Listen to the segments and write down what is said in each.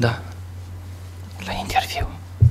Da. La interviu.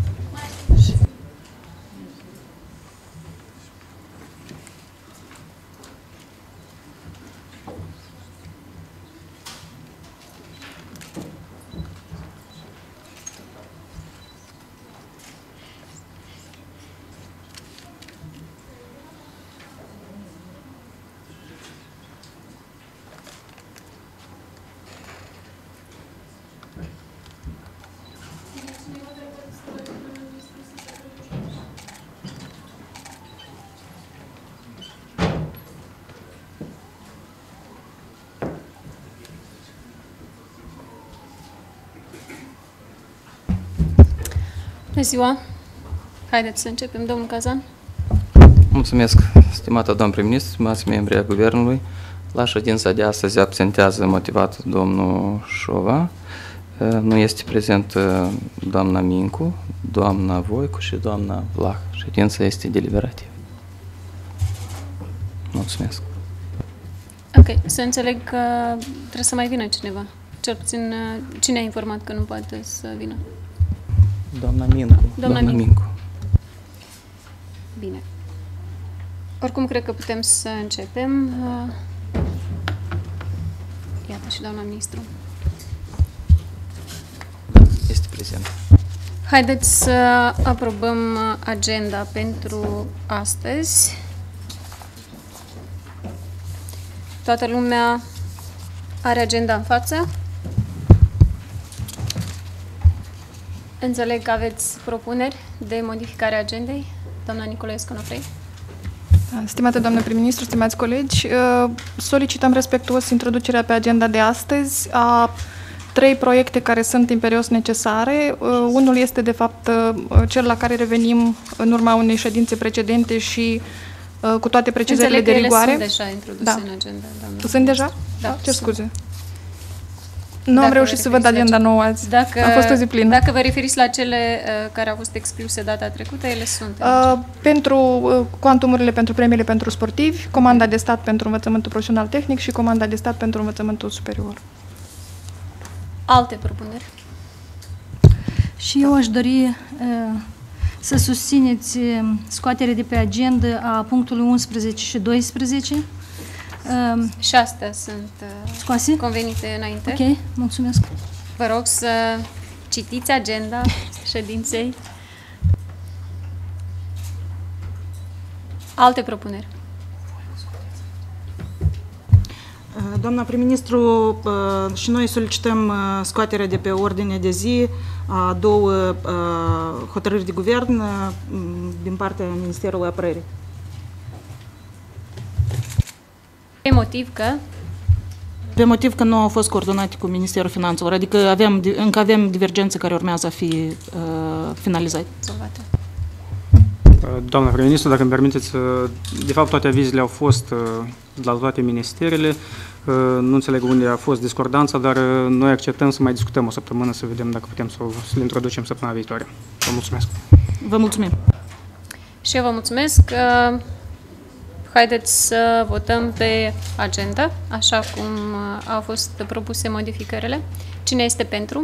Bună ziua! Haideți să începem, domnul Cazan. Mulțumesc, stimată doamnă prim-ministru, stimați membri ai Guvernului. La ședința de astăzi absentează motivat domnul Șova. Nu este prezent doamna Mincu, doamna Voicu și doamna Vlah. Ședința este deliberativă. Mulțumesc. Ok, să înțeleg că trebuie să mai vină cineva. Cel puțin, cine a informat că nu poate să vină? Doamna Mincu. Doamna Mincu. Bine. Oricum, cred că putem să începem. Iată și doamna ministru. Este prezent. Haideți să aprobăm agenda pentru astăzi. Toată lumea are agenda în față. Înțeleg că aveți propuneri de modificare a agendei. Doamna Nicolescu Onofrei. Stimată doamnă prim-ministru, stimați colegi, solicităm respectuos introducerea pe agenda de astăzi a 3 proiecte care sunt imperios necesare. Unul este, de fapt, cel la care revenim în urma unei ședințe precedente și cu toate precizările de rigoare. Înțeleg că ele sunt deja introduse în agenda, doamnă. Sunt deja? Da. Cer scuze. Nu am reușit să văd agenda nouă azi. A fost o zi plină. Dacă vă referiți la cele care au fost excluse data trecută, ele sunt. Pentru cuantumurile pentru premiile pentru sportivi, comanda de stat pentru învățământul profesional tehnic și comanda de stat pentru învățământul superior. Alte propuneri? Și eu aș dori să susțineți scoaterea de pe agenda a punctului 11 și 12. Și astea sunt scoase? Convenite înainte. Ok, mulțumesc. Vă rog să citiți agenda ședinței. Alte propuneri? Doamna prim-ministru, și noi solicităm scoaterea de pe ordine de zi a 2 hotărâri de guvern din partea Ministerului Apărării. Pe motiv că? Pe motiv că nu au fost coordonate cu Ministerul Finanțelor, adică încă avem divergențe care urmează a fi finalizate. Doamna prim-ministru, dacă îmi permiteți, de fapt toate avizele au fost la toate ministerele, nu înțeleg unde a fost discordanța, dar noi acceptăm să mai discutăm o săptămână, să vedem dacă putem să le introducem săptămâna viitoare. Vă mulțumesc. Vă mulțumim. Și eu vă mulțumesc. Haideți să votăm pe agenda, așa cum au fost propuse modificările. Cine este pentru?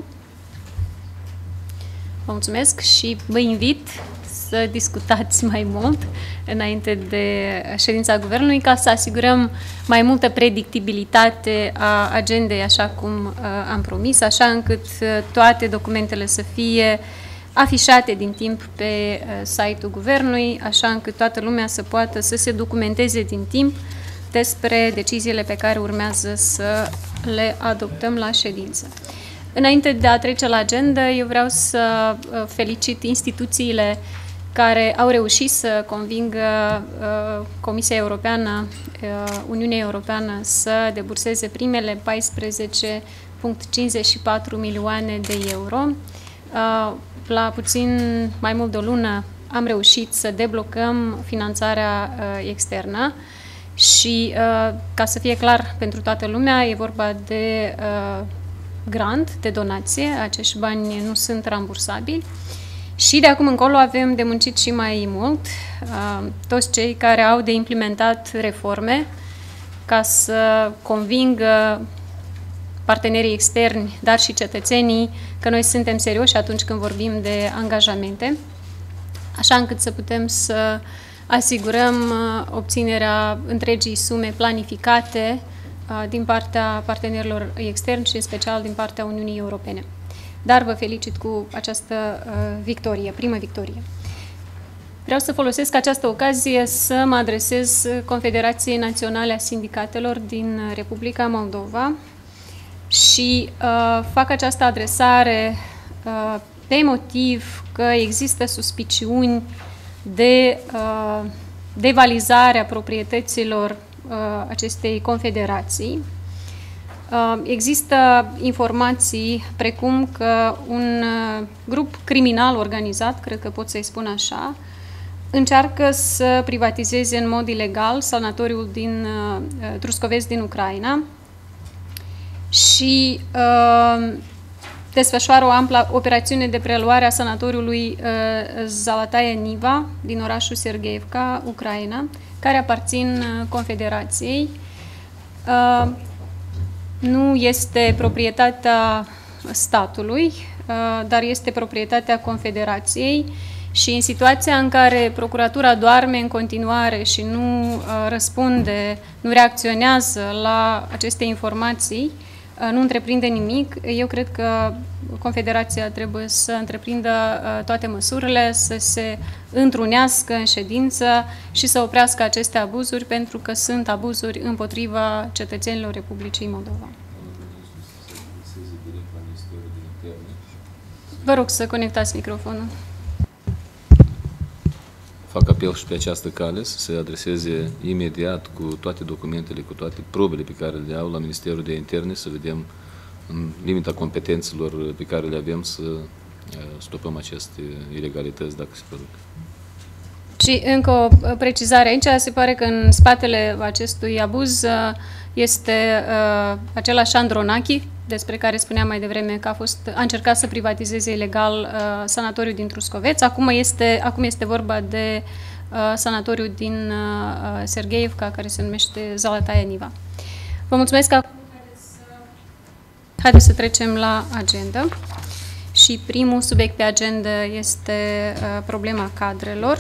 Vă mulțumesc și vă invit să discutați mai mult înainte de ședința Guvernului ca să asigurăm mai multă predictibilitate a agendei, așa cum am promis, așa încât toate documentele să fie afișate din timp pe site-ul Guvernului, așa încât toată lumea să poată să se documenteze din timp despre deciziile pe care urmează să le adoptăm la ședință. Înainte de a trece la agenda, eu vreau să felicit instituțiile care au reușit să convingă Comisia Europeană, Uniunea Europeană să deburseze primele 14,54 milioane de euro. La puțin mai mult de o lună am reușit să deblocăm finanțarea externă și, ca să fie clar pentru toată lumea, e vorba de grant, de donație, acești bani nu sunt rambursabili. Și de acum încolo avem de muncit și mai mult, toți cei care au de implementat reforme ca să convingă partenerii externi, dar și cetățenii, că noi suntem serioși atunci când vorbim de angajamente, așa încât să putem să asigurăm obținerea întregii sume planificate din partea partenerilor externi și în special din partea Uniunii Europene. Dar vă felicit cu această victorie, primă victorie. Vreau să folosesc această ocazie să mă adresez Confederației Naționale a Sindicatelor din Republica Moldova și fac această adresare pe motiv că există suspiciuni de devalizarea proprietăților acestei confederații. Există informații precum că un grup criminal organizat, cred că pot să-i spun așa, încearcă să privatizeze în mod ilegal sanatoriul din Truscoveți din Ucraina și desfășoară o amplă operațiune de preluare a sanatoriului Zalataia Niva din orașul Sergeevka, Ucraina, care aparțin Confederației. Nu este proprietatea statului, dar este proprietatea Confederației și în situația în care procuratura doarme în continuare și nu răspunde, nu reacționează la aceste informații, nu întreprinde nimic, eu cred că Confederația trebuie să întreprindă toate măsurile, să se întrunească în ședință și să oprească aceste abuzuri, pentru că sunt abuzuri împotriva cetățenilor Republicii Moldova. Vă rog să conectați microfonul. Fac apel și pe această cale să se adreseze imediat cu toate documentele, cu toate probele pe care le au la Ministerul de Interne, să vedem în limita competențelor pe care le avem să stopăm aceste ilegalități dacă se produc. Și încă o precizare aici, se pare că în spatele acestui abuz este același Andronachi, despre care spuneam mai devreme că a încercat să privatizeze ilegal sanatoriul din Truscoveți. Acum este vorba de sanatoriul din Sergeevka, care se numește Zalataia Niva. Vă mulțumesc. Haideți să trecem la agenda. Și primul subiect pe agenda este problema cadrelor.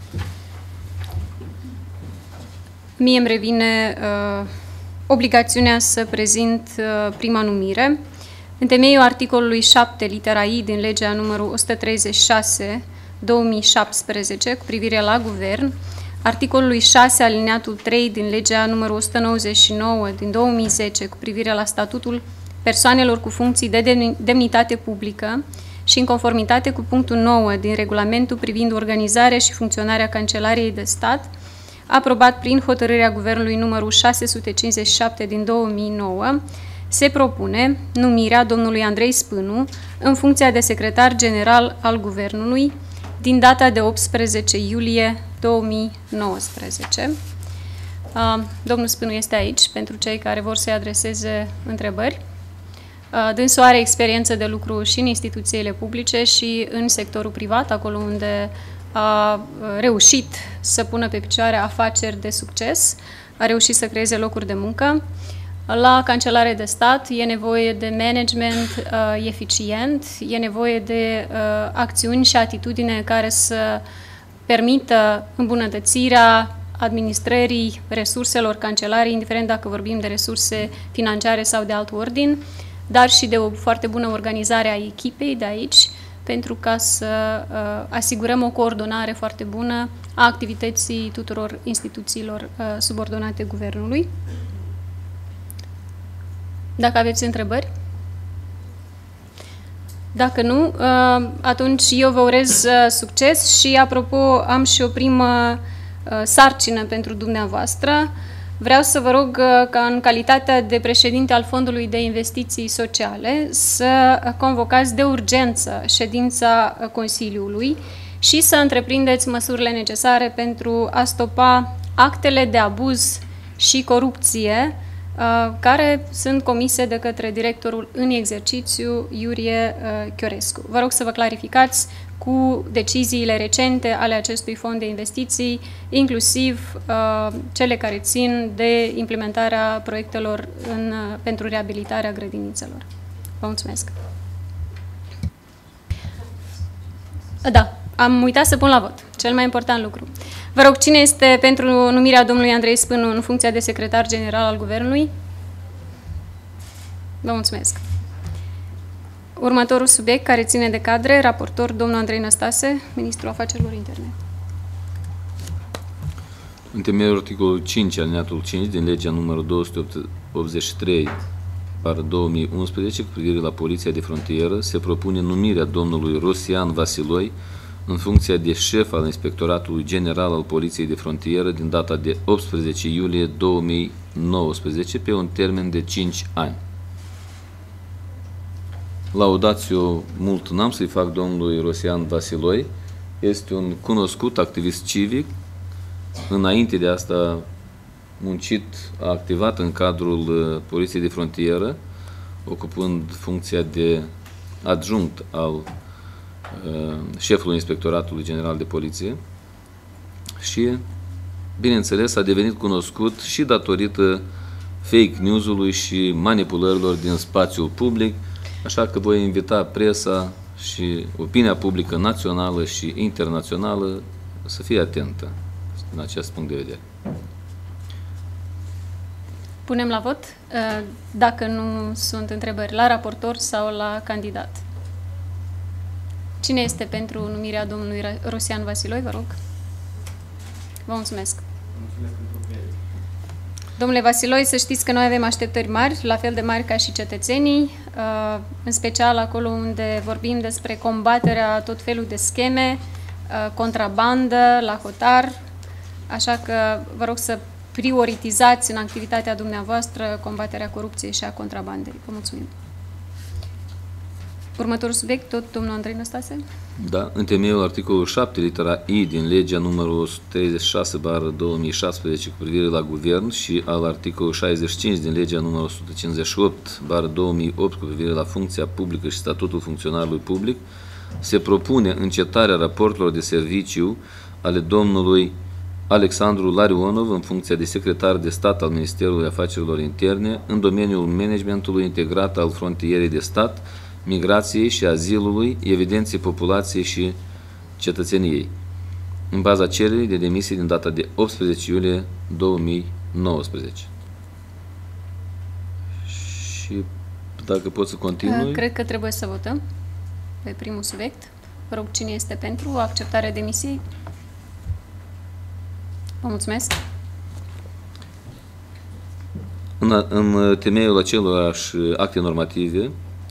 Mie îmi revine obligațiunea să prezint prima numire. În temeiul articolului 7, litera I din legea numărul 136/2017 cu privire la guvern, articolului 6, alineatul 3 din legea numărul 199 din 2010 cu privire la statutul persoanelor cu funcții de demnitate publică și în conformitate cu punctul 9 din regulamentul privind organizarea și funcționarea Cancelariei de Stat, aprobat prin hotărârea Guvernului numărul 657 din 2009, se propune numirea domnului Andrei Spânu în funcția de secretar general al Guvernului din data de 18 iulie 2019. Domnul Spânu este aici pentru cei care vor să-i adreseze întrebări. Dânsul are experiență de lucru și în instituțiile publice și în sectorul privat, acolo unde a reușit să pună pe picioare afaceri de succes, a reușit să creeze locuri de muncă. La Cancelare de Stat e nevoie de management eficient, e nevoie de acțiuni și atitudine care să permită îmbunătățirea administrării resurselor cancelare, indiferent dacă vorbim de resurse financiare sau de alt ordin, dar și de o foarte bună organizare a echipei de aici, pentru ca să asigurăm o coordonare foarte bună a activității tuturor instituțiilor subordonate Guvernului. Dacă aveți întrebări? Dacă nu, atunci eu vă urez succes și, apropo, am și o primă sarcină pentru dumneavoastră. Vreau să vă rog ca în calitatea de președinte al Fondului de Investiții Sociale să convocați de urgență ședința Consiliului și să întreprindeți măsurile necesare pentru a stopa actele de abuz și corupție care sunt comise de către directorul în exercițiu Iurie Chiorescu. Vă rog să vă clarificați cu deciziile recente ale acestui fond de investiții, inclusiv cele care țin de implementarea proiectelor pentru reabilitarea grădinițelor. Vă mulțumesc! Da, am uitat să pun la vot. Cel mai important lucru. Vă rog, cine este pentru numirea domnului Andrei Spânu în funcția de secretar general al Guvernului? Vă mulțumesc. Următorul subiect care ține de cadre, raportor domnul Andrei Năstase, ministrul afacerilor interne. În temeiul articolul 5, alineatul 5 din legea numărul 283/2011 cu privire la Poliția de Frontieră, se propune numirea domnului Rosian Vasiloi în funcția de șef al Inspectoratului General al Poliției de Frontieră din data de 18 iulie 2019 pe un termen de 5 ani. Laudațiu mult n-am să-i fac domnului Rosian Vasiloi. Este un cunoscut activist civic. Înainte de asta a activat în cadrul Poliției de Frontieră, ocupând funcția de adjunct al șefului Inspectoratului General de Poliție și, bineînțeles, a devenit cunoscut și datorită fake news-ului și manipulărilor din spațiul public, așa că voi invita presa și opinia publică națională și internațională să fie atentă în acest punct de vedere. Punem la vot, dacă nu sunt întrebări, la raportor sau la candidat. Cine este pentru numirea domnului Rosian Vasiloi, vă rog? Vă mulțumesc. Domnule Vasiloi, să știți că noi avem așteptări mari, la fel de mari ca și cetățenii, în special acolo unde vorbim despre combaterea tot felul de scheme, contrabandă, la hotar, așa că vă rog să prioritizați în activitatea dumneavoastră combaterea corupției și a contrabandei. Vă mulțumim. Următorul subiect, tot domnul Andrei Năstase? Da, în temeiul articolul 7, litera I din legea numărul 136/2016 cu privire la guvern și al articolul 65 din legea numărul 158/2008 cu privire la funcția publică și statutul funcționarului public, se propune încetarea raportelor de serviciu ale domnului Alexandru Larionov în funcția de secretar de stat al Ministerului Afacerilor Interne în domeniul managementului integrat al frontierei de stat, migrației și azilului, evidenței populației și cetățeniei, în baza cererii de demisie din data de 18 iulie 2019. Și dacă pot să continui... Cred că trebuie să votăm pe primul subiect. Vă rog, cine este pentru acceptarea demisiei? Vă mulțumesc. În temeiul acelorași acte normative,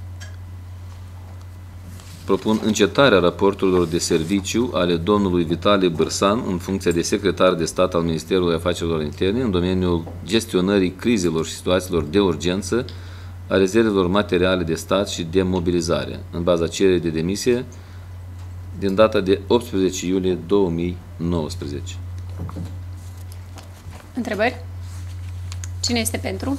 propun încetarea raporturilor de serviciu ale domnului Vitale Bârsan în funcția de secretar de stat al Ministerului Afacerilor Interne în domeniul gestionării crizelor și situațiilor de urgență, a rezervelor materiale de stat și de mobilizare, în baza cererii de demisie din data de 18 iulie 2019. Întrebări? Cine este pentru?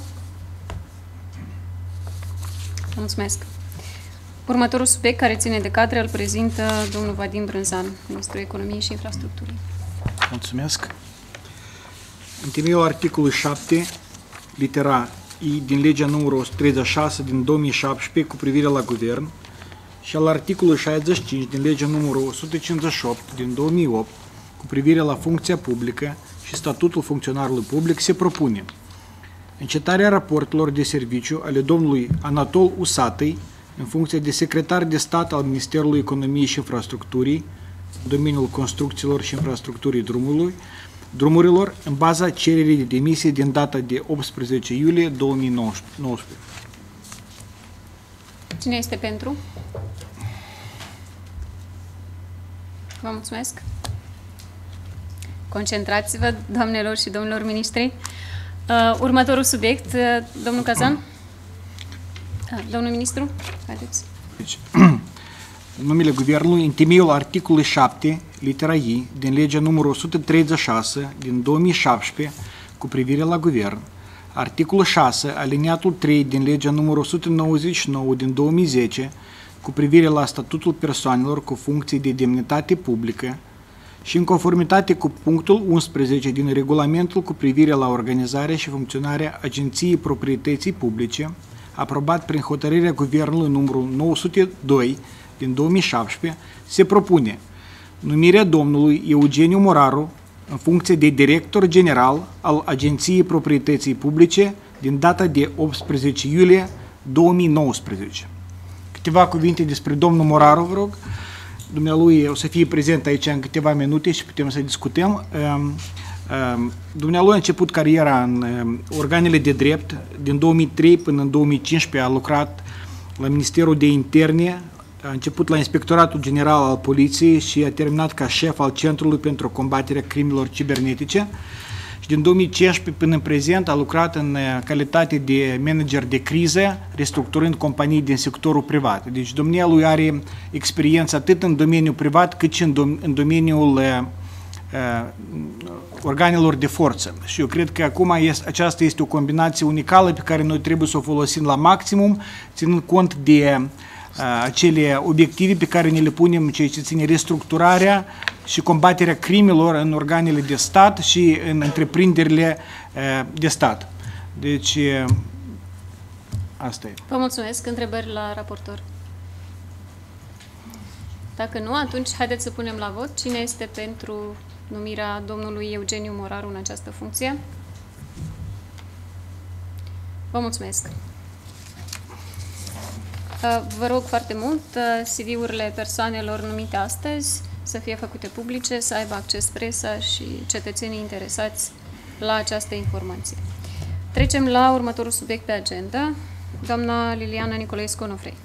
Mulțumesc. Următorul subiect care ține de cadre îl prezintă domnul Vadim Brânzan, ministrul Economiei și Infrastructurii. Mulțumesc. În temeiul articolului 7, litera I din legea numărul 136 din 2017 cu privire la guvern și al articolului 65 din legea numărul 158 din 2008 cu privire la funcția publică și statutul funcționarului public se propune încetarea raportelor de serviciu ale domnului Anatol Usatăi în funcție de secretar de stat al Ministerului Economiei și Infrastructurii, în domeniul construcțiilor și infrastructurii drumurilor, în baza cererii de demisie din data de 18 iulie 2019. Cine este pentru? Vă mulțumesc. Concentrați-vă, doamnelor și domnilor ministri. Următorul subiect, domnul Cazan. Domnul ministru, haideți. Deci, în numele Guvernului, în temeiul articolului 7, litera I, din legea numărul 136 din 2017 cu privire la Guvern, articolul 6, aliniatul 3 din legea numărul 199 din 2010 cu privire la statutul persoanelor cu funcții de demnitate publică și în conformitate cu punctul 11 din regulamentul cu privire la organizarea și funcționarea Agenției Proprietății Publice, aprobat prin hotărârea Guvernului numărul 902 din 2017, se propune numirea domnului Eugeniu Moraru în funcție de director general al Agenției Proprietății Publice din data de 18 iulie 2019. Câteva cuvinte despre domnul Moraru, vă rog. Dumnealui o să fie prezent aici în câteva minute și putem să discutăm. Dumnealui a început cariera în organele de drept. Din 2003 până în 2015 a lucrat la Ministerul de Interne, a început la Inspectoratul General al Poliției și a terminat ca șef al Centrului pentru combaterea crimelor cibernetice. Și din 2015 până în prezent a lucrat în calitate de manager de criză, restructurând companii din sectorul privat. Deci domnia lui are experiență atât în domeniul privat cât și în domeniul organelor de forță. Și eu cred că acum aceasta este o combinație unicală pe care noi trebuie să o folosim la maximum, ținând cont de acele obiective pe care ne le punem, ceea ce ține restructurarea și combaterea crimelor în organele de stat și în întreprinderile de stat. Deci, asta e. Vă mulțumesc. Întrebări la raportor? Dacă nu, atunci haideți să punem la vot. Cine este pentru numirea domnului Eugeniu Moraru în această funcție? Vă mulțumesc. Vă rog foarte mult CV-urile persoanelor numite astăzi să fie făcute publice, să aibă acces presa și cetățenii interesați la această informație. Trecem la următorul subiect pe agenda. Doamna Liliana Nicolescu-Onofrei.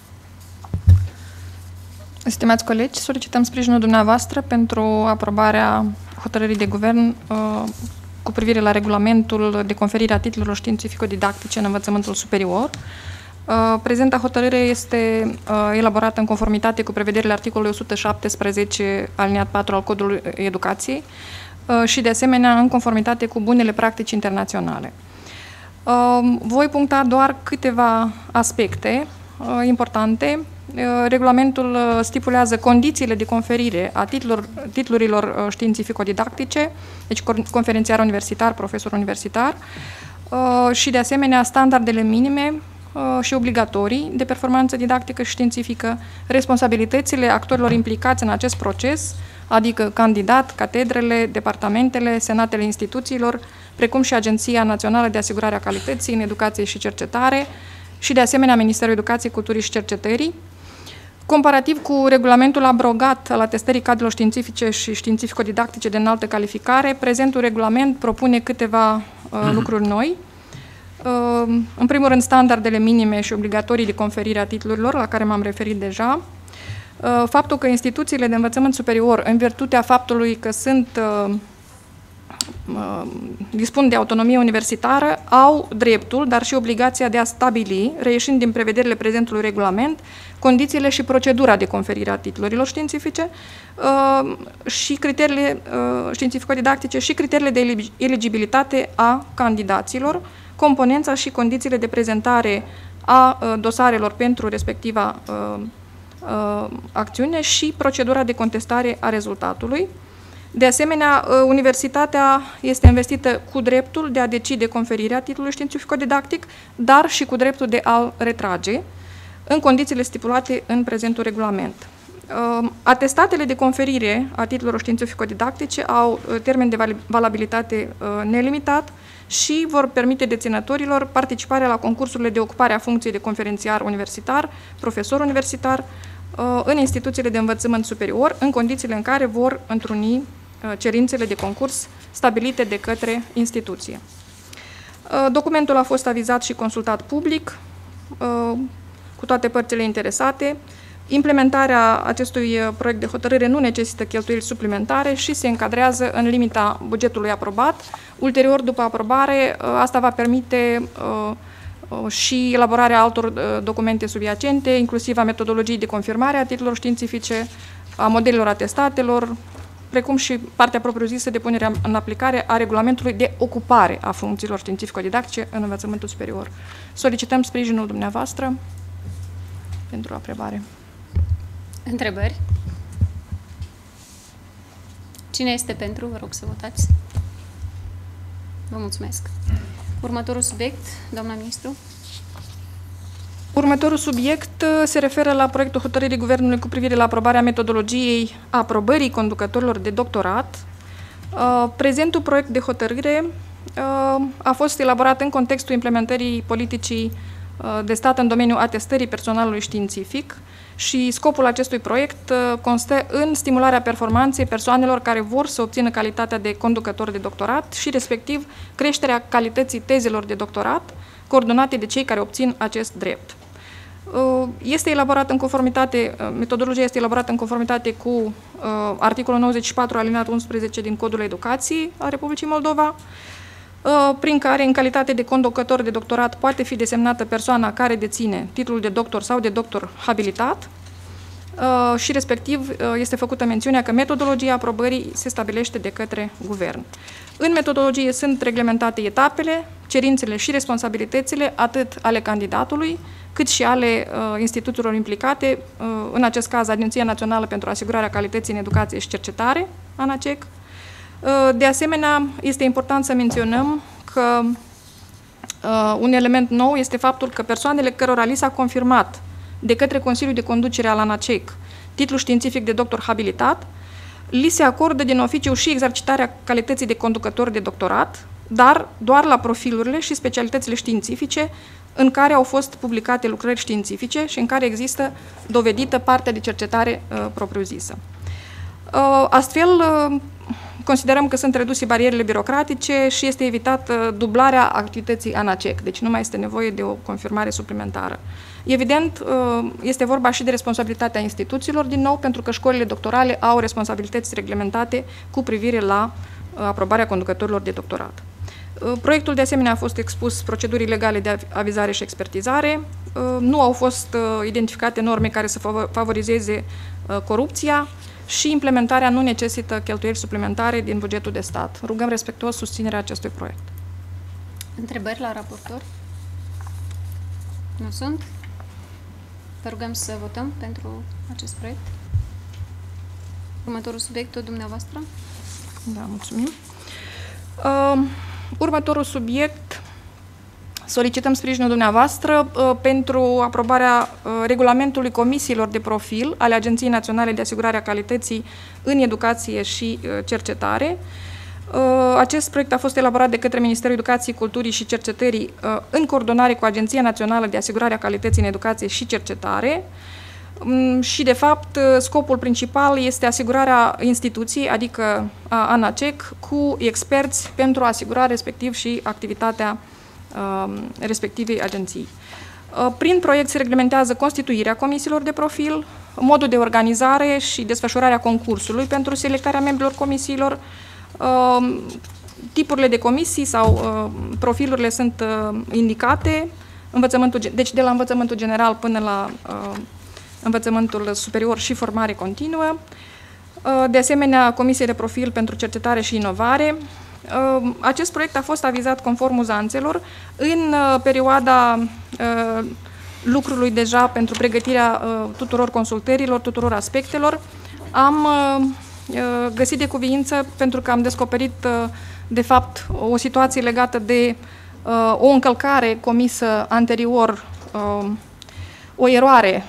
Stimați colegi, solicităm sprijinul dumneavoastră pentru aprobarea hotărârii de guvern cu privire la regulamentul de conferire a titlurilor științifico-didactice în învățământul superior. Prezenta hotărâre este elaborată în conformitate cu prevederile articolului 117 alineat 4 al Codului Educației și de asemenea în conformitate cu bunele practici internaționale. Voi puncta doar câteva aspecte importante. Regulamentul stipulează condițiile de conferire a titlurilor științifico-didactice, deci conferențiar universitar, profesor universitar, și de asemenea standardele minime și obligatorii de performanță didactică și științifică, responsabilitățile actorilor implicați în acest proces, adică candidat, catedrele, departamentele, senatele instituțiilor, precum și Agenția Națională de Asigurare a Calității în Educație și Cercetare și de asemenea Ministerul Educației, Culturii și Cercetării. Comparativ cu regulamentul abrogat al atestării cadrelor științifice și științifico-didactice de înaltă calificare, prezentul regulament propune câteva lucruri noi. În primul rând, standardele minime și obligatorii de conferire a titlurilor, la care m-am referit deja. Faptul că instituțiile de învățământ superior, în virtutea faptului că dispun de autonomie universitară, au dreptul, dar și obligația de a stabili, reieșind din prevederile prezentului regulament, condițiile și procedura de conferire a titlurilor științifice și criteriile științifico-didactice și criteriile de eligibilitate a candidaților, componența și condițiile de prezentare a dosarelor pentru respectiva acțiune și procedura de contestare a rezultatului. De asemenea, universitatea este investită cu dreptul de a decide conferirea titlului științifico-didactic, dar și cu dreptul de a-l retrage, în condițiile stipulate în prezentul regulament. Atestatele de conferire a titlurilor științifico-didactice au termen de valabilitate nelimitat și vor permite deținătorilor participarea la concursurile de ocupare a funcției de conferențiar universitar, profesor universitar, în instituțiile de învățământ superior, în condițiile în care vor întruni cerințele de concurs stabilite de către instituție. Documentul a fost avizat și consultat public cu toate părțile interesate. Implementarea acestui proiect de hotărâre nu necesită cheltuieli suplimentare și se încadrează în limita bugetului aprobat. Ulterior, după aprobare, asta va permite și elaborarea altor documente subiacente, inclusiv a metodologiei de confirmare a titlurilor științifice, a modelelor atestatelor, precum și partea propriu-zisă de punere în aplicare a regulamentului de ocupare a funcțiilor științifico-didactice în învățământul superior. Solicităm sprijinul dumneavoastră pentru aprobare. Întrebări? Cine este pentru? Vă rog să votați. Vă mulțumesc. Următorul subiect, doamna ministru. Următorul subiect se referă la proiectul hotărârii Guvernului cu privire la aprobarea metodologiei aprobării conducătorilor de doctorat. Prezentul proiect de hotărâre a fost elaborat în contextul implementării politicii de stat în domeniul atestării personalului științific și scopul acestui proiect constă în stimularea performanței persoanelor care vor să obțină calitatea de conducător de doctorat și respectiv creșterea calității tezelor de doctorat coordonate de cei care obțin acest drept. Este elaborat în conformitate, metodologia este elaborată în conformitate cu articolul 94 alineatul 11 din Codul Educației a Republicii Moldova, prin care, în calitate de conducător de doctorat, poate fi desemnată persoana care deține titlul de doctor sau de doctor habilitat și, respectiv, este făcută mențiunea că metodologia aprobării se stabilește de către guvern. În metodologie sunt reglementate etapele, cerințele și responsabilitățile atât ale candidatului, cât și ale instituțiilor implicate, în acest caz Agenția Națională pentru Asigurarea Calității în Educație și Cercetare, ANACEC. De asemenea, este important să menționăm că un element nou este faptul că persoanele cărora li s-a confirmat de către Consiliul de Conducere al ANACEC titlul științific de doctor habilitat, li se acordă din oficiu și exercitarea calității de conducător de doctorat, dar doar la profilurile și specialitățile științifice în care au fost publicate lucrări științifice și în care există dovedită partea de cercetare propriu-zisă. Astfel, considerăm că sunt reduse barierele birocratice și este evitată dublarea activității ANACEC, deci nu mai este nevoie de o confirmare suplimentară. Evident, este vorba și de responsabilitatea instituțiilor, din nou, pentru că școlile doctorale au responsabilități reglementate cu privire la aprobarea conducătorilor de doctorat. Proiectul, de asemenea, a fost expus procedurii legale de avizare și expertizare. Nu au fost identificate norme care să favorizeze corupția și implementarea nu necesită cheltuieli suplimentare din bugetul de stat. Rugăm respectuos susținerea acestui proiect. Întrebări la raportor? Nu sunt? Vă rugăm să votăm pentru acest proiect. Următorul subiect, tot dumneavoastră. Da, mulțumim. Următorul subiect, solicităm sprijinul dumneavoastră pentru aprobarea regulamentului comisiilor de profil ale Agenției Naționale de Asigurare a Calității în Educație și Cercetare. Acest proiect a fost elaborat de către Ministerul Educației, Culturii și Cercetării în coordonare cu Agenția Națională de Asigurare a Calității în Educație și Cercetare și, de fapt, scopul principal este asigurarea instituției, adică a ANACEC, cu experți pentru a asigura respectiv și activitatea respectivei agenții. Prin proiect se reglementează constituirea comisiilor de profil, modul de organizare și desfășurarea concursului pentru selectarea membrilor comisiilor, tipurile de comisii sau profilurile sunt indicate, deci de la învățământul general până la învățământul superior și formare continuă. De asemenea, comisie de profil pentru cercetare și inovare. Acest proiect a fost avizat conform uzanțelor în perioada lucrului deja pentru pregătirea tuturor consultărilor, tuturor aspectelor. Am găsit de cuviință pentru că am descoperit de fapt o situație legată de o încălcare comisă anterior, o eroare,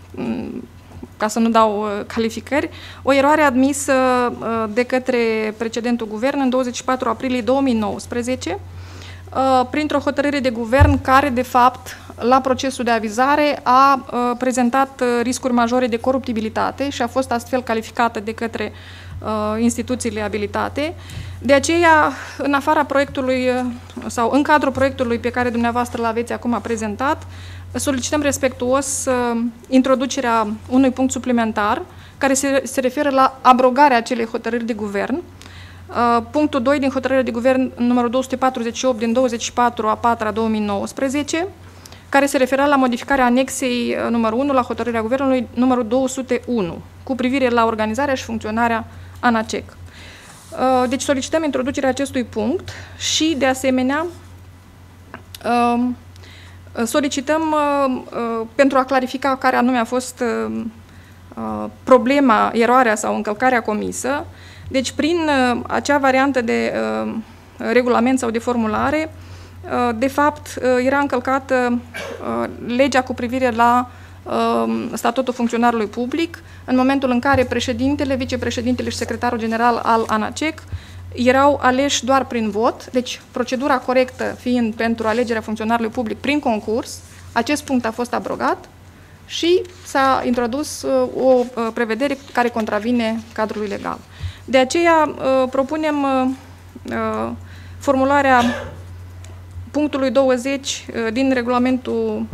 ca să nu dau calificări, o eroare admisă de către precedentul guvern în 24 aprilie 2019, printr-o hotărâre de guvern care, de fapt, la procesul de avizare a prezentat riscuri majore de coruptibilitate și a fost astfel calificată de către instituțiile abilitate. De aceea, în afara proiectului sau în cadrul proiectului pe care dumneavoastră l aveți acum prezentat, solicităm respectuos introducerea unui punct suplimentar care se referă la abrogarea acelei hotărâri de guvern. Punctul 2 din hotărârea de guvern numărul 248 din 24/4/2019, care se referă la modificarea anexei numărul 1 la hotărârea guvernului numărul 201 cu privire la organizarea și funcționarea ANACEC. Deci solicităm introducerea acestui punct și, de asemenea, solicităm pentru a clarifica care anume a fost problema, eroarea sau încălcarea comisă. Deci, prin acea variantă de regulament sau de formulare, de fapt, era încălcată legea cu privire la statutul funcționarului public, în momentul în care președintele, vicepreședintele și secretarul general al ANACEC erau aleși doar prin vot, deci procedura corectă fiind pentru alegerea funcționarului public prin concurs, acest punct a fost abrogat și s-a introdus o prevedere care contravine cadrului legal. De aceea propunem formularea punctului 20 din regulamentul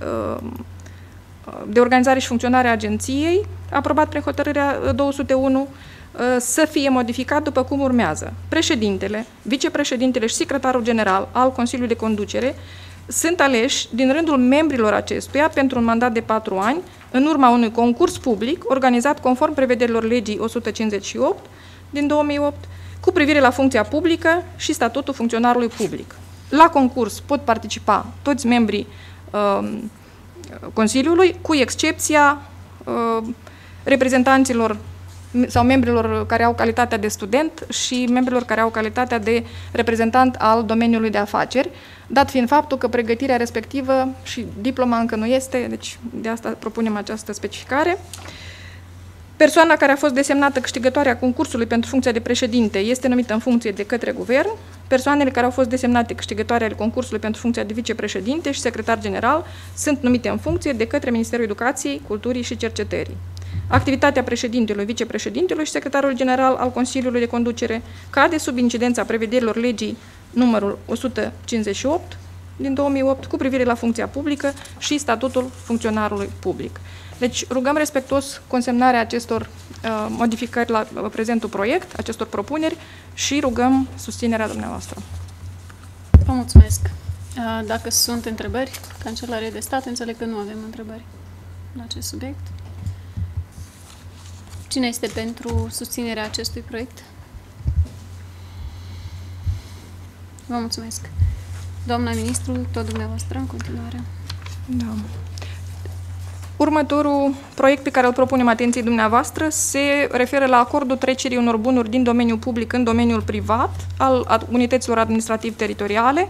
de organizare și funcționare a agenției, aprobat prin hotărârea 201, să fie modificat după cum urmează. Președintele, vicepreședintele și secretarul general al Consiliului de Conducere sunt aleși din rândul membrilor acestuia pentru un mandat de 4 ani, în urma unui concurs public organizat conform prevederilor legii 158 din 2008, cu privire la funcția publică și statutul funcționarului public. La concurs pot participa toți membrii Consiliului, cu excepția reprezentanților sau membrilor care au calitatea de student și membrilor care au calitatea de reprezentant al domeniului de afaceri, dat fiind faptul că pregătirea respectivă și diploma încă nu este, deci de asta propunem această specificare. Persoana care a fost desemnată câștigătoare a concursului pentru funcția de președinte este numită în funcție de către guvern. Persoanele care au fost desemnate câștigătoare ale concursului pentru funcția de vicepreședinte și secretar general sunt numite în funcție de către Ministerul Educației, Culturii și Cercetării. Activitatea președintelui, vicepreședintelui și secretarului general al Consiliului de Conducere cade sub incidența prevederilor legii numărul 158 din 2008 cu privire la funcția publică și statutul funcționarului public. Deci rugăm respectuos consemnarea acestor modificări la prezentul proiect, acestor propuneri și rugăm susținerea dumneavoastră. Vă mulțumesc. Dacă sunt întrebări, Cancelarea de Stat, înțeleg că nu avem întrebări la acest subiect. Cine este pentru susținerea acestui proiect? Vă mulțumesc. Doamna ministru, tot dumneavoastră, în continuare. Da. Următorul proiect pe care îl propunem atenției dumneavoastră se referă la acordul trecerii unor bunuri din domeniul public în domeniul privat al unităților administrativ-teritoriale.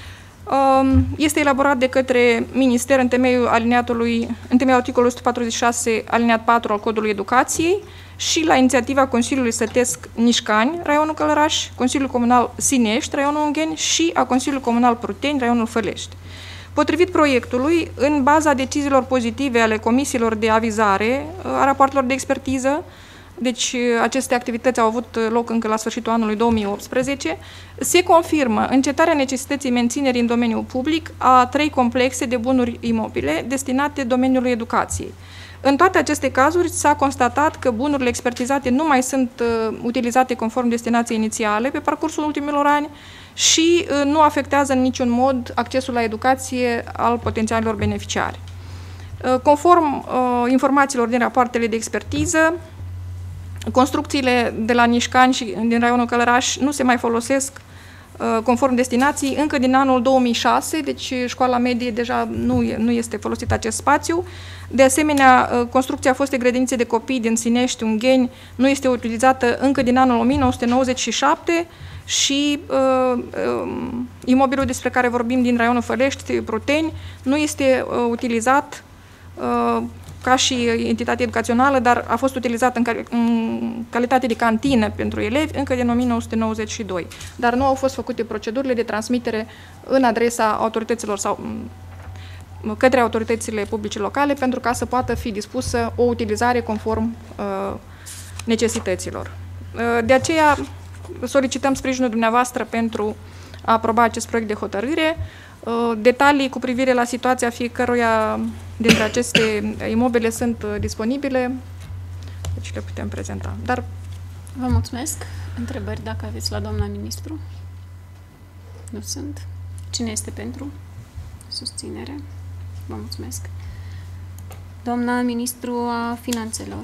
Este elaborat de către Minister în temeiul articolului 146 alineat 4 al Codului Educației și la inițiativa Consiliului Sătesc Nișcani, raionul Călăraș, Consiliul Comunal Sinești, raionul Ungheni și a Consiliului Comunal Pruteni, raionul Fălești. Potrivit proiectului, în baza deciziilor pozitive ale comisiilor de avizare, a rapoartelor de expertiză, deci aceste activități au avut loc încă la sfârșitul anului 2018, se confirmă încetarea necesității menținerii în domeniul public a 3 complexe de bunuri imobile destinate domeniului educației. În toate aceste cazuri s-a constatat că bunurile expertizate nu mai sunt utilizate conform destinației inițiale pe parcursul ultimilor ani și nu afectează în niciun mod accesul la educație al potențialilor beneficiari. Conform informațiilor din rapoartele de expertiză, construcțiile de la Nișcani și din raionul Călăraș nu se mai folosesc conform destinației încă din anul 2006, deci școala medie deja nu este folosit acest spațiu. De asemenea, construcția fostei grădinițe de copii din Sinești, Ungheni, nu este utilizată încă din anul 1997 și imobilul despre care vorbim din raionul Fălești, Pruteni, nu este utilizat ca și entitate educațională, dar a fost utilizat în calitate de cantină pentru elevi încă din 1992. Dar nu au fost făcute procedurile de transmitere în adresa autorităților sau către autoritățile publice locale pentru ca să poată fi dispusă o utilizare conform necesităților. De aceea solicităm sprijinul dumneavoastră pentru a aproba acest proiect de hotărâre. Detalii cu privire la situația fiecăruia dintre aceste imobile sunt disponibile, deci le putem prezenta. Dar vă mulțumesc. Întrebări dacă aveți la doamna ministru? Nu sunt. Cine este pentru susținere? Vă mulțumesc. Doamna ministru a Finanțelor.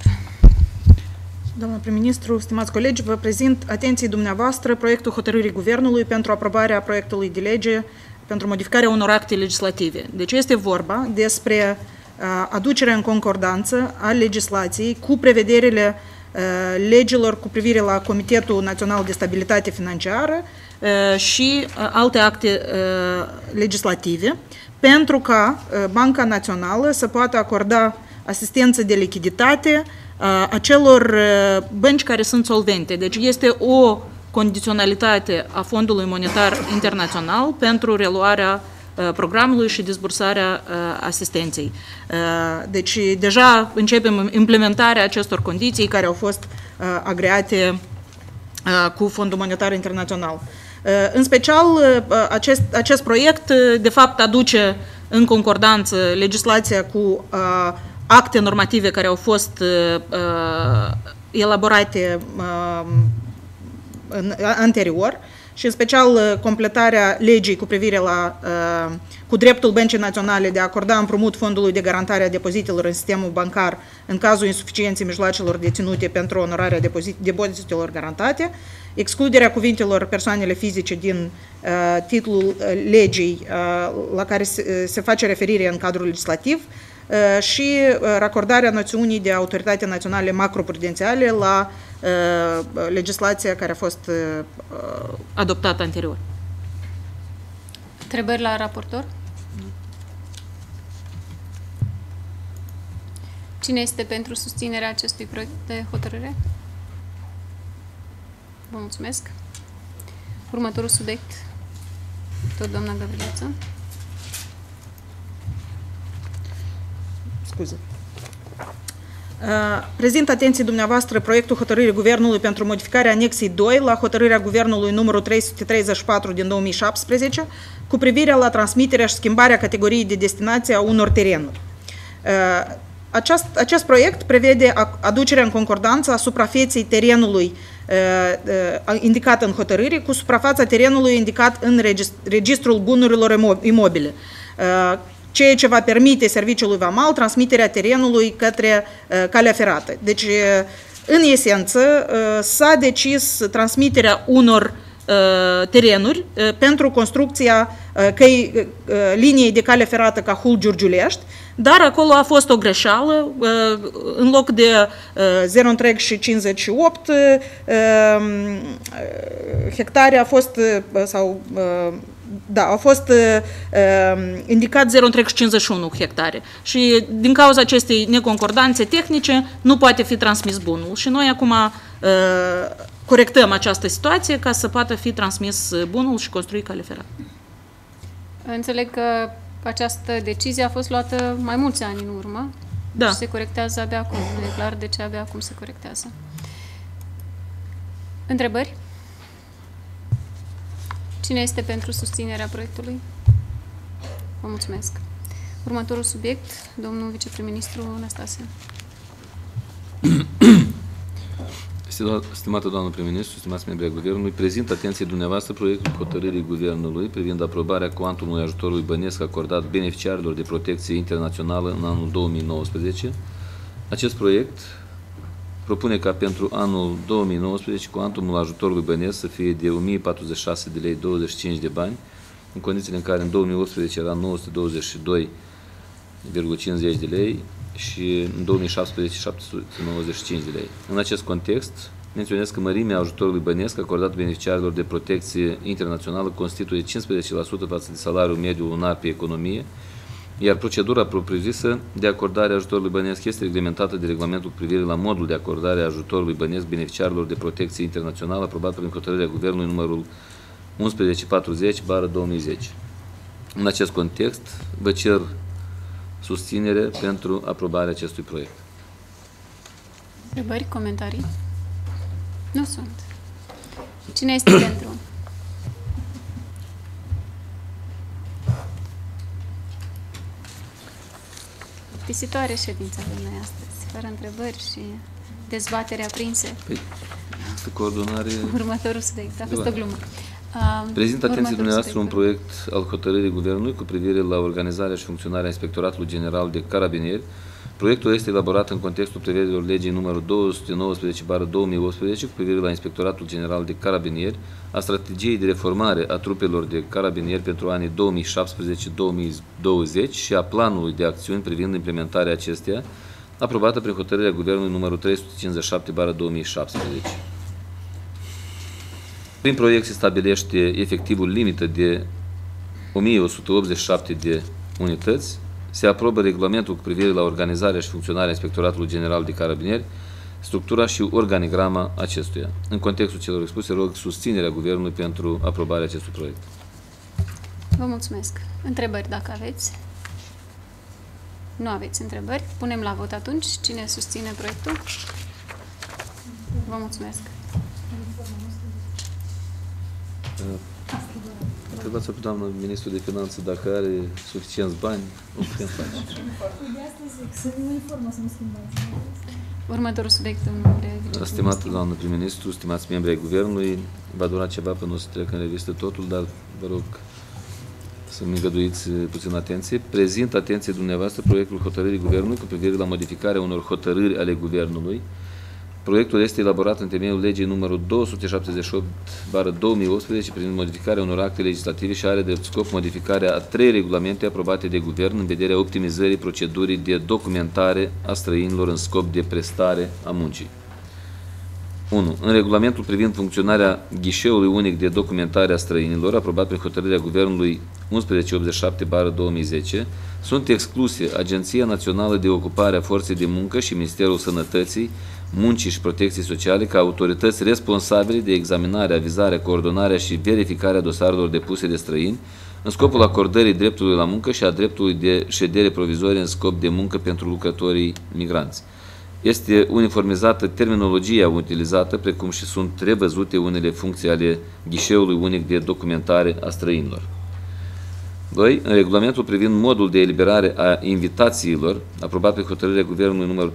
Doamna prim-ministru, stimați colegi, vă prezint atenției dumneavoastră proiectul hotărârii Guvernului pentru aprobarea proiectului de lege pentru modificarea unor acte legislative. Deci este vorba despre aducerea în concordanță a legislației cu prevederile legilor cu privire la Comitetul Național de Stabilitate Financiară și alte acte legislative, pentru ca Banca Națională să poată acorda asistență de lichiditate acelor bănci care sunt solvente. Deci este o condiționalitate a Fondului Monetar Internațional pentru reluarea programului și disbursarea asistenței. Deci deja începem implementarea acestor condiții care au fost agreate cu Fondul Monetar Internațional. În special, acest proiect, de fapt, aduce în concordanță legislația cu acte normative care au fost elaborate anterior și în special completarea legii cu privire la cu dreptul Băncii Naționale de a acorda împrumut Fondului de Garantare a Depozitelor în sistemul bancar în cazul insuficienței mijloacelor deținute pentru onorarea depozitelor garantate, excluderea cuvintelor persoanele fizice din titlul legii la care se face referire în cadrul legislativ și racordarea noțiunii de autoritate naționale macroprudențiale la legislația care a fost adoptată anterior. Întrebări la raportor? Cine este pentru susținerea acestui proiect de hotărâre? Vă mulțumesc. Următorul subiect, tot doamna Gavrileță. Scuze. Prezint atenției dumneavoastră proiectul hotărârii Guvernului pentru modificarea anexei 2 la hotărârea Guvernului numărul 334 din 2017 cu privire la transmiterea și schimbarea categoriei de destinație a unor terenuri. Acest proiect prevede aducerea în concordanță a suprafeței terenului indicat în hotărâre cu suprafața terenului indicat în registrul bunurilor imobile, ceea ce va permite serviciului vamal transmiterea terenului către calea ferată. Deci, în esență, s-a decis transmiterea unor terenuri pentru construcția liniei de cale ferată Cahul-Giurgiulești, dar acolo a fost o greșeală, în loc de 0,58 hectare a fost, a fost indicat 0,51 hectare și din cauza acestei neconcordanțe tehnice nu poate fi transmis bunul și noi acum corectăm această situație ca să poată fi transmis bunul și construit cale ferată. Înțeleg că această decizie a fost luată mai mulți ani în urmă și se corectează abia acum. Nu e clar de ce abia acum se corectează. Întrebări? Cine este pentru susținerea proiectului? Vă mulțumesc. Următorul subiect, domnul viceprim-ministru Năstase. Stimată doamnă prim-ministru, stimați membri ai Guvernului, prezint atenției dumneavoastră proiectul hotărârii Guvernului privind aprobarea cuantumului ajutorului bănesc acordat beneficiarilor de protecție internațională în anul 2019. Acest proiect propune ca pentru anul 2019 cuantumul ajutorului bănesc să fie de 1046 de lei 25 de bani, în condițiile în care în 2018 era 922,50 de lei și în 2017 795 de lei. În acest context, menționez că mărimea ajutorului bănesc acordat beneficiarilor de protecție internațională constituie 15% față de salariul mediu lunar pe economie, iar procedura propriu-zisă de acordare a ajutorului bănesc este reglementată de regulamentul cu privire la modul de acordare a ajutorului bănesc beneficiarilor de protecție internațională aprobat prin hotărârea Guvernului numărul 1140/2010. În acest context, vă cer susținere pentru aprobarea acestui proiect. Întrebări, comentarii? Nu sunt. Cine este pentru? Plictisitoare ședința de noi astăzi, fără întrebări și dezbatere aprinse. Păi, coordonare... Următorul subiect, a fost o glumă. Prezint atenției dumneavoastră un proiect al hotărârii Guvernului cu privire la organizarea și funcționarea Inspectoratului General de Carabinieri. Proiectul este elaborat în contextul prevederilor legii numărul 219/2018 cu privire la Inspectoratul General de Carabinieri, a strategiei de reformare a trupelor de carabinieri pentru anii 2017-2020 și a planului de acțiuni privind implementarea acesteia, aprobată prin hotărârea Guvernului numărul 357/2017. Prin proiect se stabilește efectivul limită de 1187 de unități, se aprobă regulamentul cu privire la organizarea și funcționarea Inspectoratului General de Carabinieri, structura și organigrama acestuia. În contextul celor expuse, rog susținerea Guvernului pentru aprobarea acestui proiect. Vă mulțumesc. Întrebări dacă aveți? Nu aveți întrebări. Punem la vot atunci. Cine susține proiectul? Vă mulțumesc. Întrebați-o pe doamna ministru de finanțe dacă are suficienți bani, nu putem face. Următorul subiect, domnule vicepreședinte. Stimată doamnă prim-ministru, stimați membri ai Guvernului, va dura ceva până o să trec în revistă totul, dar vă rog să-mi îngăduiți puțin atenție. Prezint atenție dumneavoastră proiectul hotărârii Guvernului cu privire la modificarea unor hotărâri ale Guvernului. Proiectul este elaborat în temeiul legii numărul 278/2018 privind modificarea unor acte legislative și are de scop modificarea a 3 regulamente aprobate de Guvern în vederea optimizării procedurii de documentare a străinilor în scop de prestare a muncii. 1. În regulamentul privind funcționarea ghișeului unic de documentare a străinilor, aprobat prin hotărârea Guvernului 1187/2010, sunt excluse Agenția Națională de Ocupare a Forței de Muncă și Ministerul Sănătății, Muncii și Protecției Sociale ca autorități responsabile de examinarea, avizarea, coordonarea și verificarea dosarelor depuse de străini în scopul acordării dreptului la muncă și a dreptului de ședere provizorie în scop de muncă pentru lucrătorii migranți. Este uniformizată terminologia utilizată, precum și sunt revăzute unele funcții ale ghișeului unic de documentare a străinilor. 2. În regulamentul privind modul de eliberare a invitațiilor, aprobat pe hotărârea Guvernului numărul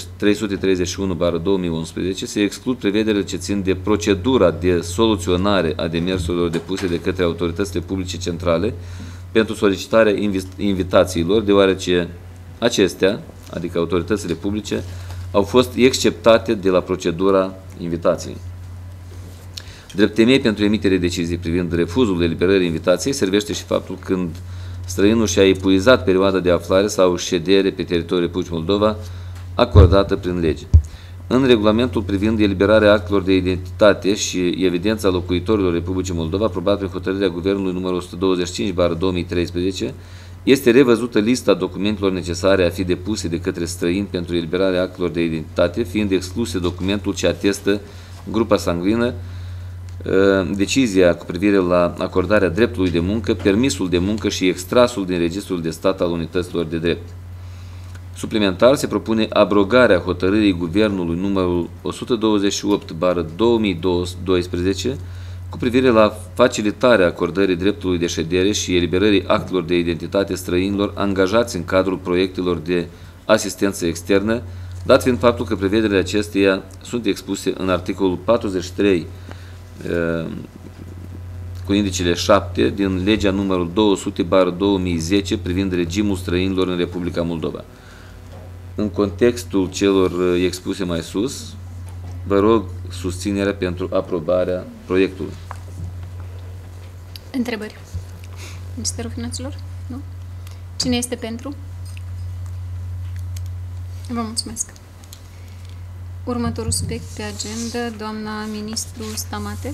331/2011, se exclud prevederile ce țin de procedura de soluționare a demersurilor depuse de către autoritățile publice centrale pentru solicitarea invitațiilor, deoarece acestea, adică autoritățile publice, au fost exceptate de la procedura invitației. Drept temei pentru emiterea deciziei privind refuzul eliberării invitației servește și faptul când străinul și-a epuizat perioada de aflare sau ședere pe teritoriul Republicii Moldova acordată prin lege. În regulamentul privind eliberarea actelor de identitate și evidența locuitorilor Republicii Moldova, aprobat prin hotărârea Guvernului numărul 125/2013, este revăzută lista documentelor necesare a fi depuse de către străini pentru eliberarea actelor de identitate, fiind excluse documentul ce atestă grupa sanguină, decizia cu privire la acordarea dreptului de muncă, permisul de muncă și extrasul din Registrul de Stat al Unităților de Drept. Suplimentar se propune abrogarea hotărârii Guvernului numărul 128/2012 cu privire la facilitarea acordării dreptului de ședere și eliberării actelor de identitate străinilor angajați în cadrul proiectelor de asistență externă, dat fiind faptul că prevederile acesteia sunt expuse în articolul 43 cu indicele 7 din legea numărul 200/2010 privind regimul străinilor în Republica Moldova. În contextul celor expuse mai sus, vă rog susținerea pentru aprobarea proiectului. Întrebări? Ministerul Finanțelor? Nu? Cine este pentru? Vă mulțumesc. Următorul subiect pe agenda, doamna ministru Stamate.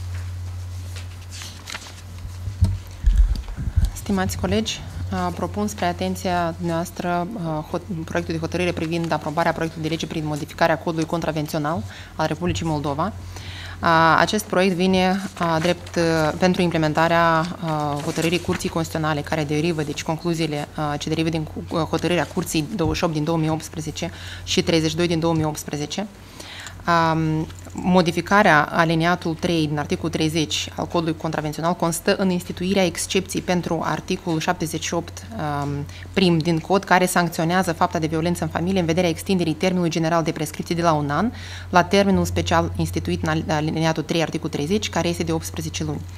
Stimați colegi, propun spre atenția noastră proiectul de hotărâre privind aprobarea proiectului de lege privind modificarea codului contravențional al Republicii Moldova. Acest proiect vine drept pentru implementarea hotărârii Curții Constituționale care derivă, deci concluziile ce derivă din hotărârea Curții 28 din 2018 și 32 din 2018. Modificarea aliniatul 3 din articolul 30 al codului contravențional constă în instituirea excepției pentru articolul 78 prim din cod, care sancționează fapta de violență în familie în vederea extinderii termenului general de prescripție de la 1 an la termenul special instituit în aliniatul 3 articolul 30, care este de 18 luni.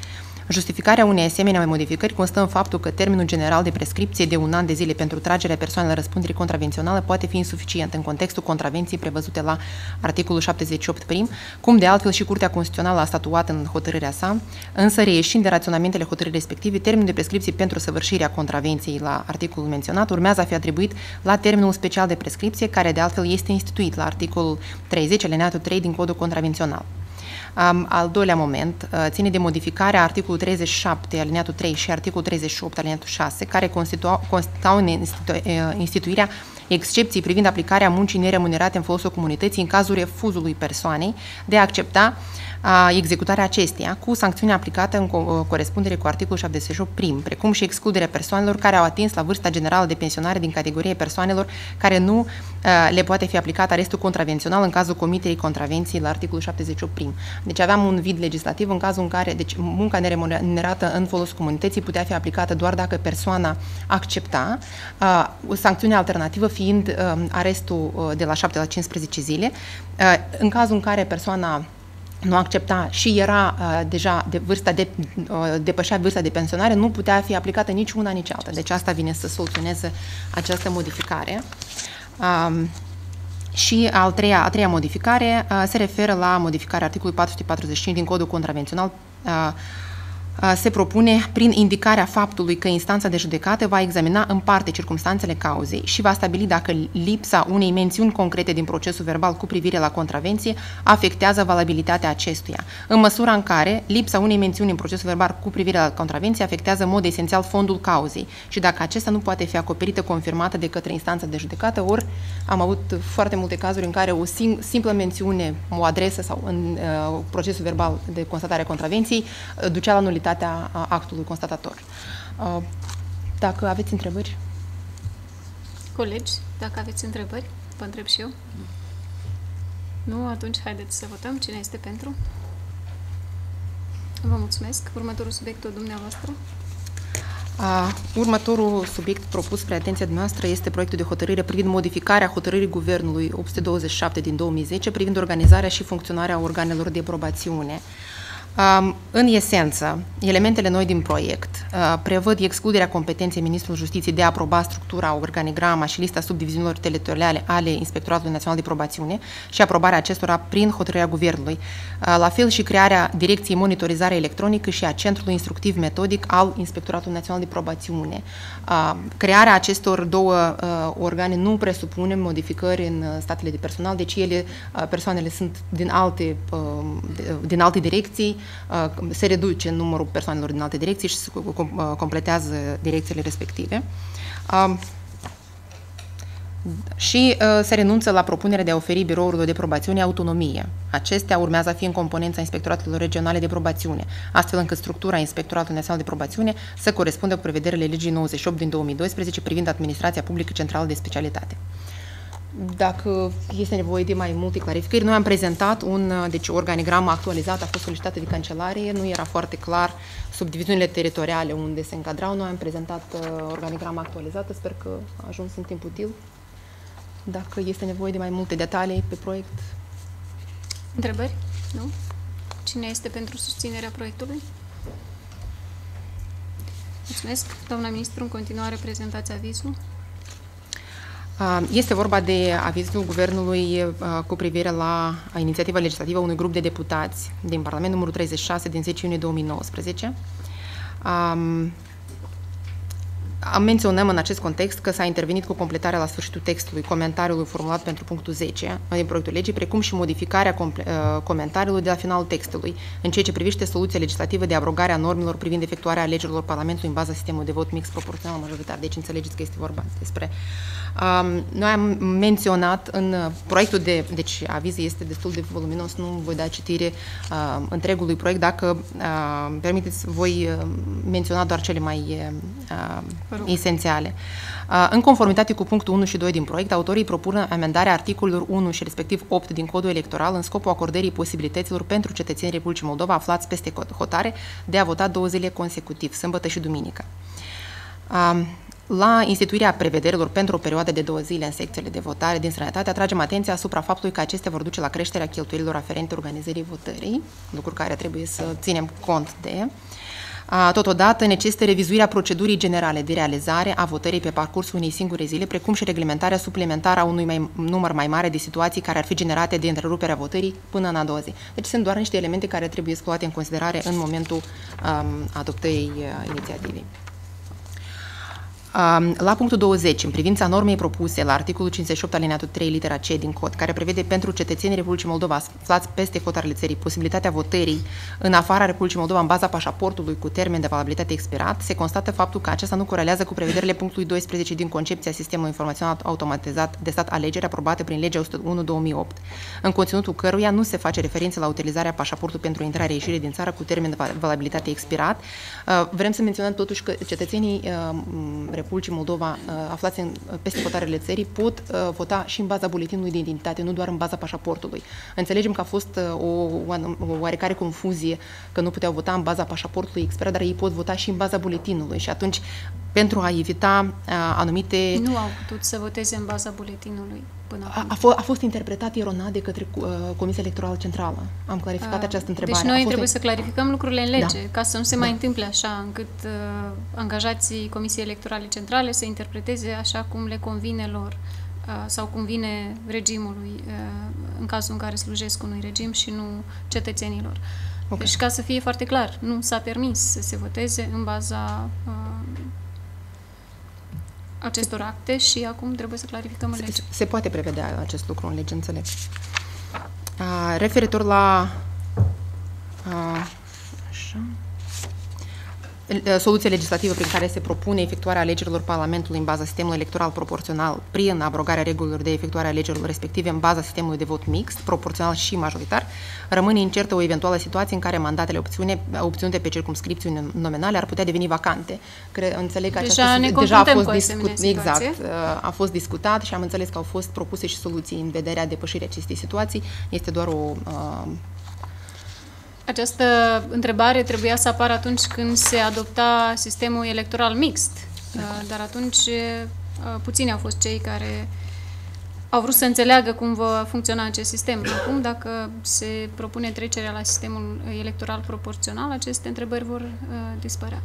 Justificarea unei asemenea modificări constă în faptul că termenul general de prescripție de 1 an de zile pentru tragerea persoanelor răspunderii contravenționale poate fi insuficient în contextul contravenției prevăzute la articolul 78 prim, cum de altfel și Curtea Constituțională a statuat în hotărârea sa, însă reieșind de raționamentele hotărârii respective, termenul de prescripție pentru săvârșirea contravenției la articolul menționat urmează a fi atribuit la termenul special de prescripție, care de altfel este instituit la articolul 30, alineatul 3 din Codul Contravențional. Al doilea moment ține de modificarea articolului 37, alineatul 3 și articolul 38, alineatul 6, care constituau în instituirea excepții privind aplicarea muncii neremunerate în folosul comunității în cazul refuzului persoanei de a accepta executarea acesteia, cu sancțiunea aplicată în corespundere cu articolul 78 prim, precum și excluderea persoanelor care au atins la vârsta generală de pensionare din categoria persoanelor care nu le poate fi aplicat arestul contravențional în cazul comiterii contravenției la articolul 78 prim. Deci aveam un vid legislativ în cazul în care munca neremunerată în folosul comunității putea fi aplicată doar dacă persoana accepta, sancțiunea alternativă fiind arestul de la 7 la 15 zile, în cazul în care persoana nu accepta și era deja de vârsta depășea vârsta de pensionare, nu putea fi aplicată nici una, nici alta. Deci asta vine să soluționeze această modificare. Și a treia modificare se referă la modificarea articolului 445 din Codul Contravențional. Se propune prin indicarea faptului că instanța de judecată va examina în parte circumstanțele cauzei și va stabili dacă lipsa unei mențiuni concrete din procesul verbal cu privire la contravenție afectează valabilitatea acestuia, în măsura în care lipsa unei mențiuni în procesul verbal cu privire la contravenție afectează în mod esențial fondul cauzei și dacă acesta nu poate fi acoperită, confirmată de către instanța de judecată, ori am avut foarte multe cazuri în care o simplă mențiune, o adresă sau în procesul verbal de constatare a contravenției ducea la nulitatea actului constatator. Dacă aveți întrebări? Colegi, dacă aveți întrebări, vă întreb și eu. Nu? Atunci haideți să votăm. Cine este pentru? Vă mulțumesc. Următorul subiect, dumneavoastră. Următorul subiect propus spre atenția dumneavoastră este proiectul de hotărâre privind modificarea hotărârii Guvernului 827 din 2010 privind organizarea și funcționarea organelor de probațiune. În esență, elementele noi din proiect prevăd excluderea competenței Ministrului Justiției de a aproba structura, organigrama și lista subdiviziunilor teritoriale ale Inspectoratului Național de Probațiune și aprobarea acestora prin hotărârea Guvernului, la fel și crearea Direcției Monitorizare Electronică și a Centrului Instructiv Metodic al Inspectoratului Național de Probațiune. Crearea acestor două organe nu presupune modificări în statele de personal, deci persoanele sunt din alte direcții, se reduce numărul persoanelor din alte direcții și se completează direcțiile respective. Și se renunță la propunerea de a oferi birourilor de probațiune autonomie. Acestea urmează a fi în componența Inspectoratelor Regionale de Probațiune, astfel încât structura Inspectoratului Național de Probațiune să corespundă cu prevederile legii 98 din 2012 privind administrația publică centrală de specialitate. Dacă este nevoie de mai multe clarificări, noi am prezentat deci organigramă actualizată, a fost solicitată de Cancelarie, nu era foarte clar subdiviziunile teritoriale unde se încadrau, noi am prezentat organigrama actualizată, sper că a ajuns în timp util. Dacă este nevoie de mai multe detalii pe proiect. Întrebări? Nu? Cine este pentru susținerea proiectului? Mulțumesc. Doamna ministru, în continuare prezentați avizul. Este vorba de avizul Guvernului cu privire la inițiativa legislativă a unui grup de deputați din Parlament, numărul 36, din 10 iunie 2019. Menționăm în acest context că s-a intervenit cu completarea la sfârșitul textului comentariului formulat pentru punctul 10 din proiectul legii, precum și modificarea comentariului de la finalul textului, în ceea ce privește soluția legislativă de abrogare a normelor privind efectuarea alegerilor Parlamentului în baza sistemului de vot mix proporțional majoritar. Deci înțelegeți că este vorba despre... Noi am menționat în proiectul deci avizul este destul de voluminos, nu voi da citire întregului proiect, dacă permiteți, voi menționa doar cele mai esențiale. În conformitate cu punctul 1 și 2 din proiect, autorii propun amendarea articolelor 1 și respectiv 8 din Codul Electoral în scopul acordării posibilităților pentru cetățenii Republicii Moldova aflați peste hotare de a vota 2 zile consecutiv, sâmbătă și duminică. La instituirea prevederilor pentru o perioadă de 2 zile în secțiile de votare din străinătate, atragem atenția asupra faptului că acestea vor duce la creșterea cheltuielilor aferente organizării votării, lucru care trebuie să ținem cont de. Totodată necesită revizuirea procedurii generale de realizare a votării pe parcursul unei singure zile, precum și reglementarea suplimentară a unui număr mai mare de situații care ar fi generate de întreruperea votării până în a doua zi. Deci sunt doar niște elemente care trebuie luate în considerare în momentul adoptării inițiativei. La punctul 20, în privința normei propuse la articolul 58 alineatul 3 litera C din cod, care prevede pentru cetățenii Republicii Moldova aflați peste hotarele țării posibilitatea votării în afara Republicii Moldova în baza pașaportului cu termen de valabilitate expirat, se constată faptul că acesta nu corelează cu prevederile punctului 12 din concepția sistemului informațional automatizat de stat alegeri aprobate prin legea 101/2008, în conținutul căruia nu se face referință la utilizarea pașaportului pentru intrare-ieșire din țară cu termen de valabilitate expirat. Vrem să menționăm totuși că cetățenii Republicii Moldova aflați peste hotarele țării pot vota și în baza buletinului de identitate, nu doar în baza pașaportului. Înțelegem că a fost o oarecare confuzie că nu puteau vota în baza pașaportului expirat, dar ei pot vota și în baza buletinului și atunci pentru a evita anumite... Nu au putut să voteze în baza buletinului până acum. A fost interpretat eronat de către Comisia Electorală Centrală. Am clarificat această întrebare. Deci noi trebuie să clarificăm lucrurile în lege, ca să nu se mai întâmple așa, încât angajații Comisiei Electorale Centrale să interpreteze așa cum le convine lor sau convine regimului în cazul în care slujesc unui regim și nu cetățenilor. Okay. Deci, ca să fie foarte clar, nu s-a permis să se voteze în baza acestor acte și acum trebuie să clarificăm în lege. Se poate prevedea acest lucru în lege, înțeleg. Referitor la soluția legislativă prin care se propune efectuarea alegerilor Parlamentului în baza sistemului electoral proporțional prin abrogarea regulilor de efectuare a alegerilor respective în baza sistemului de vot mixt, proporțional și majoritar, rămâne incertă o eventuală situație în care mandatele obținute pe circumscripțiuni nominale ar putea deveni vacante. Înțeleg că deja a fost a fost discutat și am înțeles că au fost propuse și soluții în vederea depășirii acestei situații. Este doar o... Această întrebare trebuia să apară atunci când se adopta sistemul electoral mixt, dar atunci puțini au fost cei care au vrut să înțeleagă cum va funcționa acest sistem. Acum, dacă se propune trecerea la sistemul electoral proporțional, aceste întrebări vor dispărea.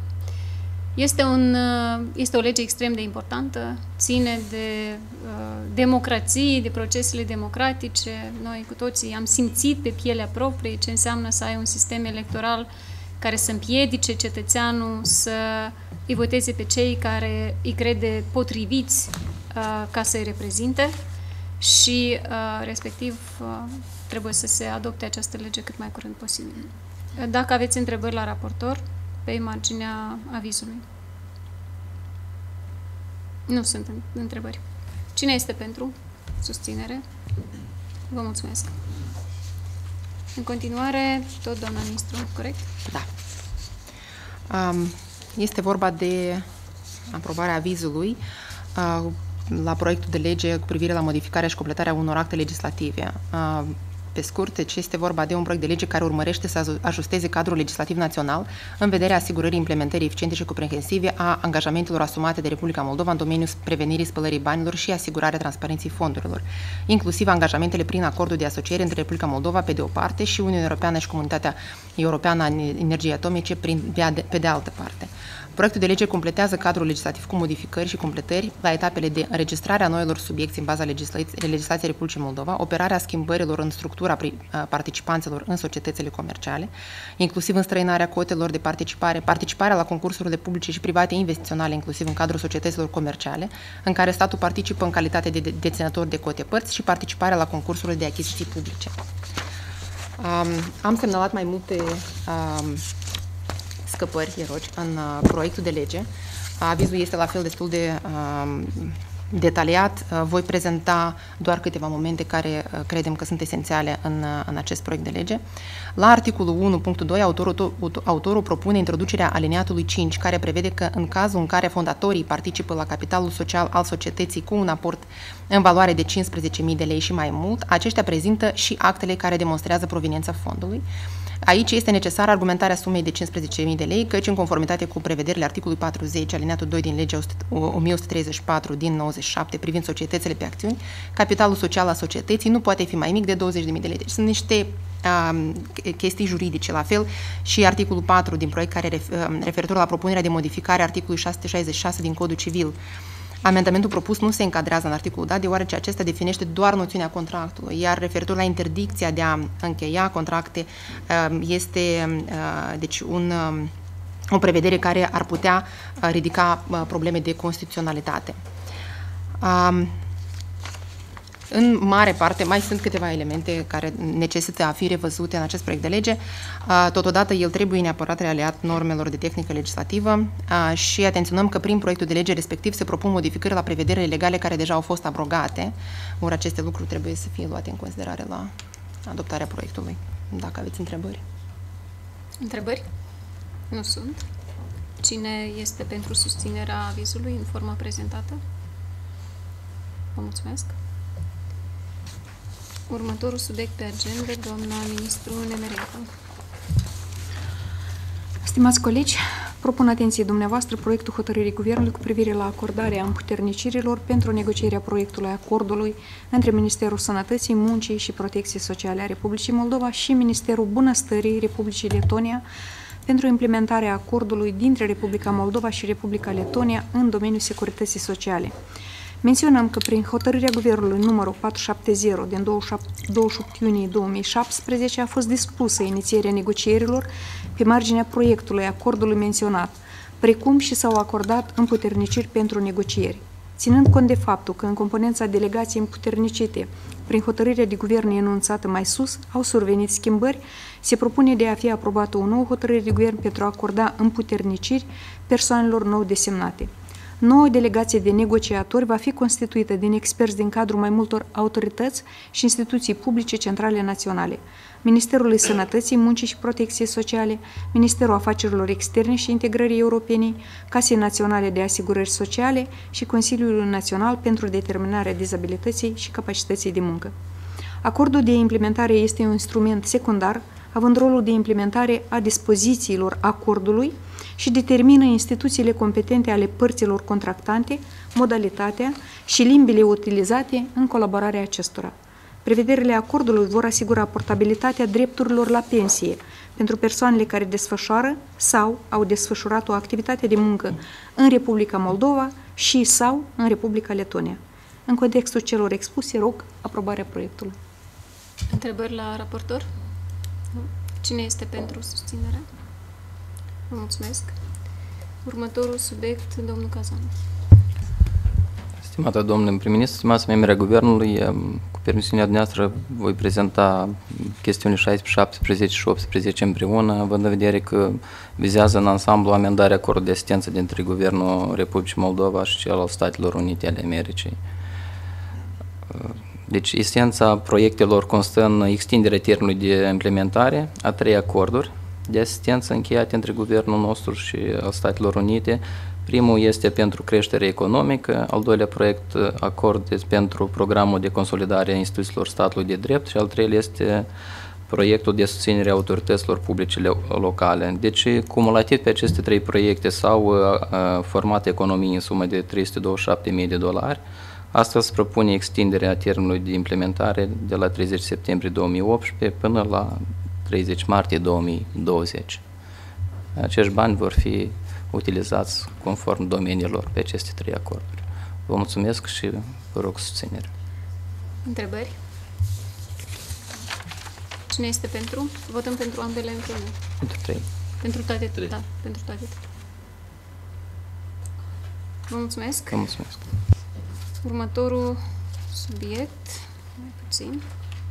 Este o lege extrem de importantă, ține de democrație, de procesele democratice. Noi cu toții am simțit pe pielea proprie ce înseamnă să ai un sistem electoral care să împiedice cetățeanul să îi voteze pe cei care îi crede potriviți ca să îi reprezinte și respectiv trebuie să se adopte această lege cât mai curând posibil. Dacă aveți întrebări la raportor, pe marginea avizului. Nu sunt întrebări. Cine este pentru susținere? Vă mulțumesc. În continuare, tot doamna ministru, corect? Da. Este vorba de aprobarea avizului la proiectul de lege cu privire la modificarea și completarea unor acte legislative. Pe scurt, deci este vorba de un proiect de lege care urmărește să ajusteze cadrul legislativ național în vederea asigurării implementării eficiente și comprehensive a angajamentelor asumate de Republica Moldova în domeniul prevenirii spălării banilor și asigurarea transparenței fondurilor, inclusiv angajamentele prin acordul de asociere între Republica Moldova pe de o parte și Uniunea Europeană și Comunitatea Europeană a Energiei Atomice pe de altă parte. Proiectul de lege completează cadrul legislativ cu modificări și completări la etapele de înregistrare a noilor subiecții în baza legislației Republicii Moldova, operarea schimbărilor în structura participanților în societățile comerciale, inclusiv înstrăinarea cotelor de participare, participarea la concursurile publice și private investiționale, inclusiv în cadrul societăților comerciale, în care statul participă în calitate de deținător de cote părți și participarea la concursurile de achiziții publice. Am semnalat mai multe scăpări, erogi, în proiectul de lege. Avizul este la fel destul de detaliat. Voi prezenta doar câteva momente care credem că sunt esențiale în acest proiect de lege. La articolul 1.2, autorul propune introducerea aliniatului 5, care prevede că în cazul în care fondatorii participă la capitalul social al societății cu un aport în valoare de 15.000 de lei și mai mult, aceștia prezintă și actele care demonstrează proveniența fondului. Aici este necesară argumentarea sumei de 15.000 de lei, căci în conformitate cu prevederile articolului 40, alineatul 2 din legea 1134 din 97 privind societățile pe acțiuni, capitalul social al societății nu poate fi mai mic de 20.000 de lei. Deci sunt niște chestii juridice. La fel și articolul 4 din proiect care referitor la propunerea de modificare a articolului 666 din Codul Civil. Amendamentul propus nu se încadrează în articolul dat, deoarece acesta definește doar noțiunea contractului, iar referitor la interdicția de a încheia contracte este deci o prevedere care ar putea ridica probleme de constituționalitate. În mare parte, mai sunt câteva elemente care necesită a fi revăzute în acest proiect de lege. Totodată, el trebuie neapărat realiat normelor de tehnică legislativă și atenționăm că prin proiectul de lege respectiv se propun modificări la prevederile legale care deja au fost abrogate, ori aceste lucruri trebuie să fie luate în considerare la adoptarea proiectului. Dacă aveți întrebări. Întrebări? Nu sunt. Cine este pentru susținerea avizului în forma prezentată? Vă mulțumesc. Următorul subiect pe agenda, doamna ministru Nemerenko. Stimați colegi, propun atenției dumneavoastră proiectul hotărârii Guvernului cu privire la acordarea împuternicirilor pentru negocierea proiectului acordului între Ministerul Sănătății, Muncii și Protecției Sociale a Republicii Moldova și Ministerul Bunăstării Republicii Letonia pentru implementarea acordului dintre Republica Moldova și Republica Letonia în domeniul securității sociale. Menționăm că prin hotărârea Guvernului numărul 470 din 28 iunie 2017 a fost dispusă inițierea negocierilor pe marginea proiectului acordului menționat, precum și s-au acordat împuterniciri pentru negocieri. Ținând cont de faptul că în componența delegației împuternicite, prin hotărârea de guvern enunțată mai sus, au survenit schimbări, se propune de a fi aprobată o nouă hotărâre de guvern pentru a acorda împuterniciri persoanelor nou desemnate. Noua delegație de negociatori va fi constituită din experți din cadrul mai multor autorități și instituții publice centrale naționale, Ministerul Sănătății, Muncii și Protecției Sociale, Ministerul Afacerilor Externe și Integrării Europene, Casei Naționale de Asigurări Sociale și Consiliul Național pentru determinarea dizabilității și capacității de muncă. Acordul de implementare este un instrument secundar, având rolul de implementare a dispozițiilor acordului și determină instituțiile competente ale părților contractante, modalitatea și limbile utilizate în colaborarea acestora. Prevederile acordului vor asigura portabilitatea drepturilor la pensie pentru persoanele care desfășoară sau au desfășurat o activitate de muncă în Republica Moldova și sau în Republica Letonia. În contextul celor expuse, rog aprobarea proiectului. Întrebări la raportor? Cine este pentru susținere? Vă mulțumesc. Următorul subiect, domnul Cazan. Stimată domnule prim-ministru, stimați membri ai Guvernului, cu permisiunea dumneavoastră voi prezenta chestiunile 16, 17 și 18 împreună, având în vedere că vizează în ansamblu amendarea acordului de asistență dintre Guvernul Republicii Moldova și cel al Statelor Unite ale Americii. Deci, esența proiectelor constă în extinderea termenului de implementare a 3 acorduri de asistență încheiate între Guvernul nostru și al Statelor Unite. Primul este pentru creștere economică, al doilea proiect acord este pentru programul de consolidare a instituțiilor statului de drept și al treilea este proiectul de susținere a autorităților publice locale. Deci, cumulativ pe aceste 3 proiecte s-au format economii în sumă de $327.000. Astfel se propune extinderea termenului de implementare de la 30 septembrie 2018 până la 30 martie 2020. Acești bani vor fi utilizați conform domeniilor pe aceste 3 acorduri. Vă mulțumesc și vă rog susținere. Întrebări? Cine este pentru? Votăm pentru ambele împreună. Pentru 3. Pentru toate 3. Da, pentru toate 3. Vă mulțumesc. Vă mulțumesc. Următorul subiect, mai puțin.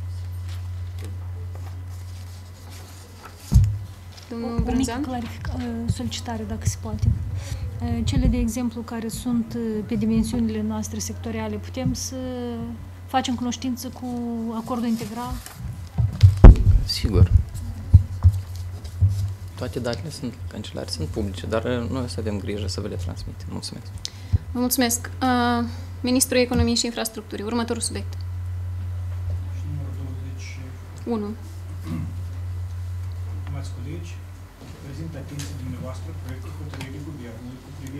Domnul O mică solicitare, dacă se poate. Cele, de exemplu, care sunt pe dimensiunile noastre sectoriale, putem să facem cunoștință cu acordul integral? Sigur. Toate datele sunt cancelare, sunt publice, dar noi o să avem grijă să vă le transmitem. Mulțumesc. Vă mulțumesc. Ministrul Economiei și Infrastructurii. Următorul subiect. 1. Stimați colegi, prezint atenție dumneavoastră proiectul hotărârii Guvernului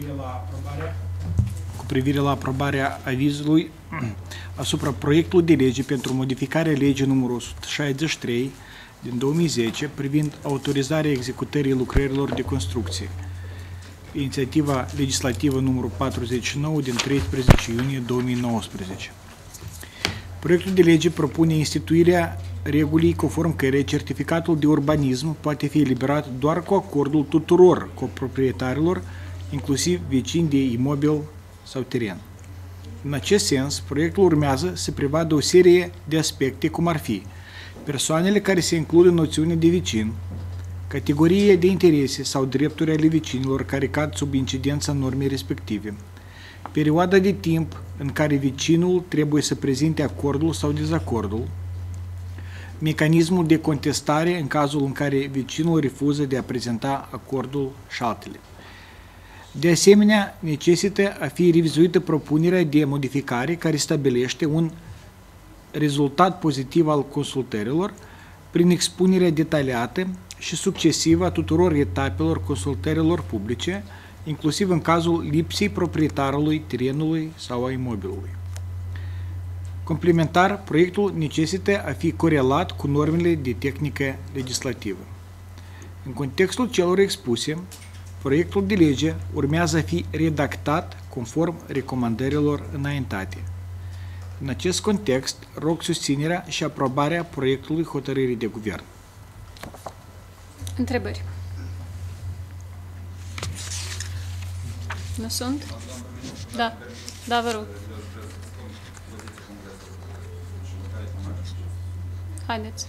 cu privire la aprobarea avizului asupra proiectului de lege pentru modificarea legii numărul 163 din 2010 privind autorizarea executării lucrărilor de construcție. Inițiativa legislativă numărul 49 din 13 iunie 2019. Proiectul de lege propune instituirea regulii conform căreia certificatul de urbanism poate fi eliberat doar cu acordul tuturor coproprietarilor, inclusiv vecini de imobil sau teren. În acest sens, proiectul urmează să prevadă o serie de aspecte, cum ar fi persoanele care se includ în noțiunea de vecin, categorie de interese sau drepturi ale vecinilor care cad sub incidența normei respective, perioada de timp în care vecinul trebuie să prezinte acordul sau dezacordul, mecanismul de contestare în cazul în care vecinul refuză de a prezenta acordul și altele. De asemenea, necesită a fi revizuită propunerea de modificare care stabilește un rezultat pozitiv al consultărilor prin expunerea detaliată și succesivă a tuturor etapelor consultărilor publice, inclusiv în cazul lipsei proprietarului terenului sau a imobilului. Complementar, proiectul necesită a fi corelat cu normele de tehnică legislativă. În contextul celor expuse, proiectul de lege urmează a fi redactat conform recomandărilor înaintate. În acest context, rog susținerea și aprobarea proiectului hotărârii de guvern. Întrebări? Nu sunt? Da. Da, vă rog. Haideți.